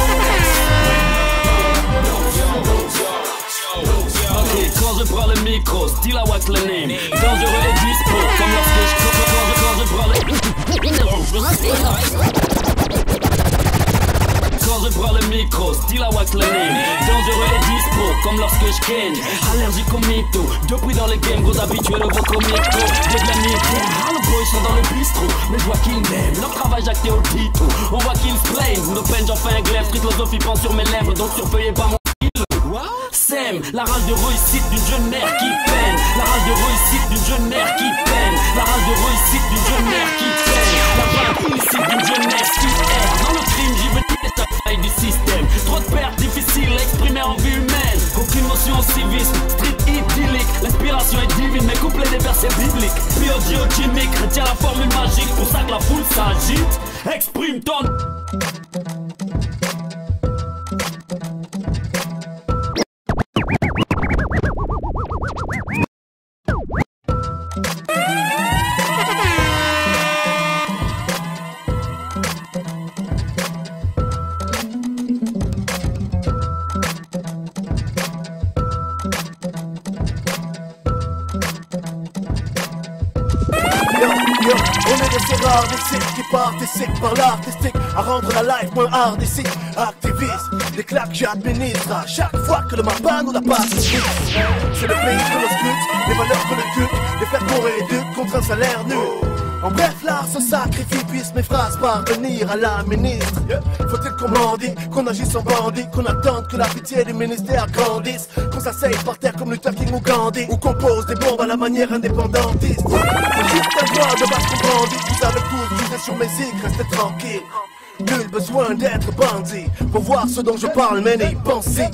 Quand je prends le micro, Stila Wax le name. Dangereux et dispo, comme lorsque je prends le... Quand quand je prends le micro, style à wax le nez. Dangereux et dispo, comme lorsque je ken. Allergique au mytho, deux prix dans les games, gros habitués de vos comico. J'ai de la micro, les boys sont dans le bistrot. Mais je vois qu'ils m'aiment, leur travail jacté au titre. On voit qu'ils se plaignent, nos peines j'en fais un glaive. Street philosophie prend sur mes lèvres, donc surveillez pas mon Sème, la rage de réussite d'une jeune mère qui peine. La rage de réussite d'une jeune mère qui peine. La rage de réussite d'une jeune mère qui peine. La rage illicite d'une jeunesse qui erre. Dans le crime, j'y veux tester la faille du système. Trop de pertes difficiles à exprimer en vie humaine. Aucune notion au civisme, street idyllique. L'inspiration est divine, mais couplée des versets bibliques. Biochimique, retiens la formule magique. Pour ça que la foule s'agite. Exprime ton... Qui partent ici par l'artistique à rendre la life moins hard ici. Activiste, les claques j'administre à chaque fois que le mapan ou la passe c'est le pays que l'on scrute, les valeurs que le culte, les faire qu'on rééduque contre un salaire nul. En bref, l'art se sacrifie, puisse mes phrases parvenir à la ministre. Faut-il qu'on mendie, qu'on agisse en bandit, qu'on attende que la pitié du ministère grandisse, qu'on s'asseye par terre comme Luther King ou Gandhi, ou qu'on pose des bombes à la manière indépendantiste. Faut juste un droit de base qu'on brandit, vous savez tous, jugez sur mes zig, restez tranquille. Nul besoin d'être bandit pour voir ce dont je parle, mais n'y pensez.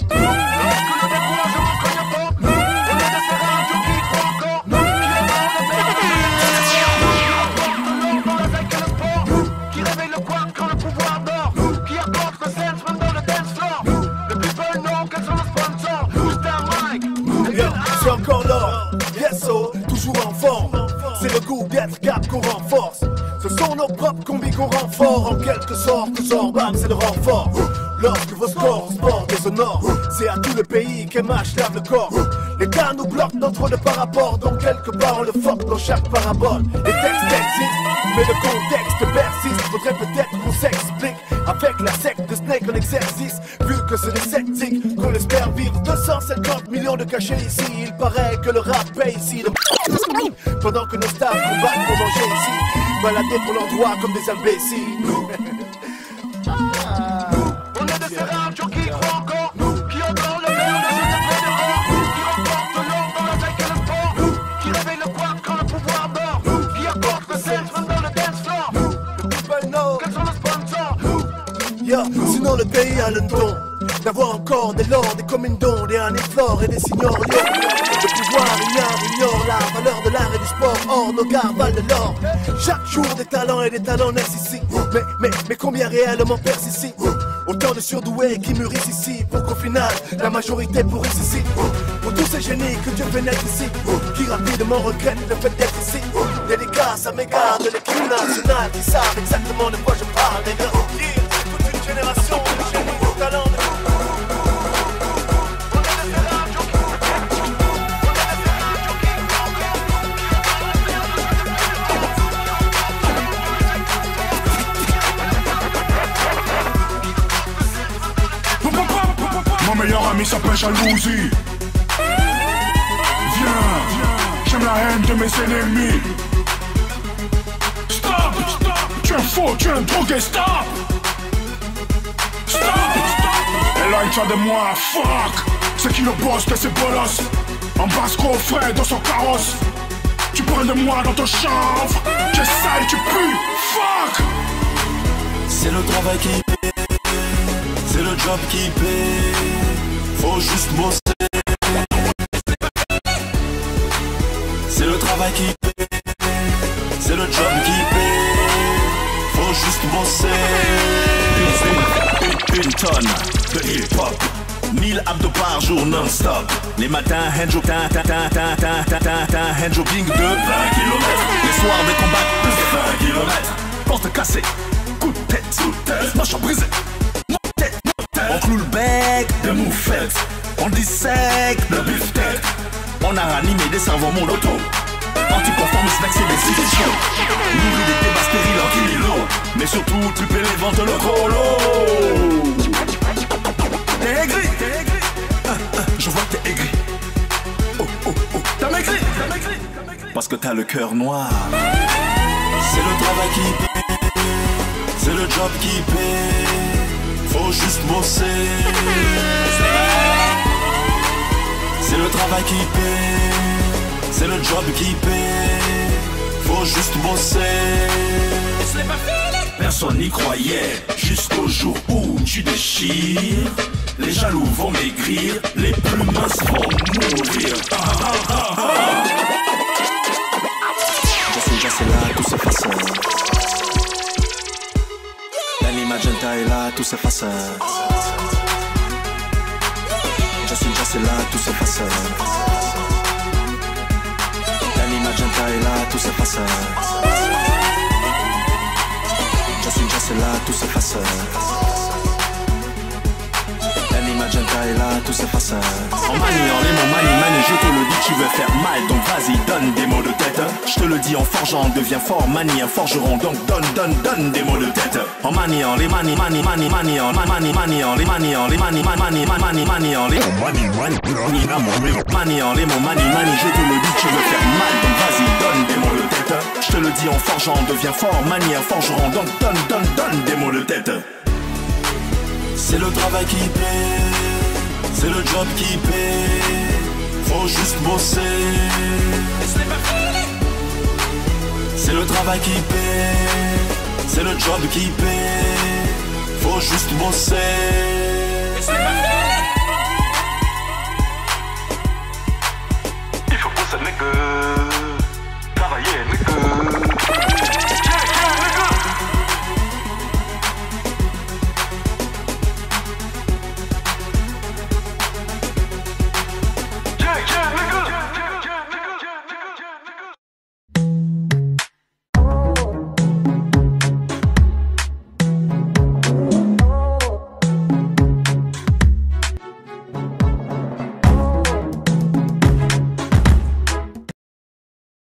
C'est encore l'or, yes so, toujours en forme. C'est le goût d'être cap qu'on renforce. Ce sont nos propres combis qu'on rend fort. En quelque sorte, bam, c'est le renfort. Lorsque vos scores en sport déshonorent, c'est à tout le pays qu'MH lave le corps. L'État nous bloque notre de par rapport, donc quelque part on le fuck dans chaque parabole. Les textes existent, mais le contexte persiste. Faudrait peut-être qu'on s'explique avec la secte de Snake en exercice. Vu que c'est des sceptiques qu'on espère vivre 250 millions de cachets ici. Il paraît que le rap paye ici pendant que nos stars combattent pour manger ici, baladés pour leur droit comme des imbéciles. On est de ces radios qui croient encore, qui endorment le verre de jeter près des morts, qui remportent l'or dans la veille et le sport, qui réveillent le quad quand le pouvoir dort, qui apportent le sexe même dans le dance floor. Le people know quels sont nos sponsors. Yeah, sinon le pays a le don d'avoir encore des lords, des communes-dons, des anéflores et des signors. Le pouvoir ignore la valeur de l'art et du sport. Or, nos gars valent de l'or. Chaque jour, des talents et des talents naissent ici. Mais combien réellement percent ici? Autant de surdoués qui mûrissent ici, pour qu'au final, la majorité pourrisse ici. Pour tous ces génies que Dieu fait naître ici, qui rapidement regrettent le fait d'être ici. Dédicace à mes gars de l'équipe nationale qui savent exactement de quoi je parle. Et de remplir toute une génération de génies de talents. Mon meilleur ami s'appelle jalousie. Viens, j'aime la haine de mes ennemis. Stop, tu es un faux, tu es un drogué, stop. Et là il tient de moi, fuck. C'est qui le boss de ces bolosses? En basse gros frais dans son carrosse. Tu parles de moi dans ton chanvre. J'essaye, tu pues, fuck. C'est le travail qui paie, c'est le job qui paie. Faut juste bosser. C'est le travail qui paie, c'est le job qui paie. Faut juste bosser. Une tonne de hip-hop, 1000 abdos par jour non-stop. Les matins, handjogging de 20 km. Les soirs des combats, plus de 20 km. Porte cassée, coup de tête, mâchoire brisée. On cloue le bec de moufette, on dissèque le beefsteak. On a ranimé des cerveaux monotons, Anticonformisme, vexé des institutions. Nourri des débats stériles en kilo. Mais surtout, triper les ventes de le colo. T'es aigri, je vois que t'es aigri. Oh, oh, oh, t'as maigri. Parce que t'as le cœur noir. C'est le travail qui paie, c'est le job qui paie. Faut juste bosser. C'est le travail qui paie, c'est le job qui paie. Faut juste bosser. Personne n'y croyait jusqu'au jour où tu déchires. Les jaloux vont maigrir, les plus minces vont mourir. Jesse là, tout s'efface. Danny Magenta est là, tout s'efface. Jesse là, tout s'efface. Danny Magenta est là, tout s'efface. Jesse là, tout s'efface. Danny Magenta est là, tout s'efface. En maniant les mots mani, je te le dis, tu veux faire mal, donc vas-y, donne des mots de tête. Je te le dis en forgeant, deviens fort, manie un forgeron, donc donne des mots de tête. En maniant les maniant les maniant les maniant les maniant les mots mani, je te le dis, tu veux faire mal, donc vas-y, donne des mots de tête. Je te le dis en forgeant, deviens fort, manie un forgeron, donc donne des mots de tête. C'est le travail qui paie, c'est le job qui paie. Faut juste bosser. C'est le travail qui paie, c'est le job qui paie. Faut juste bosser.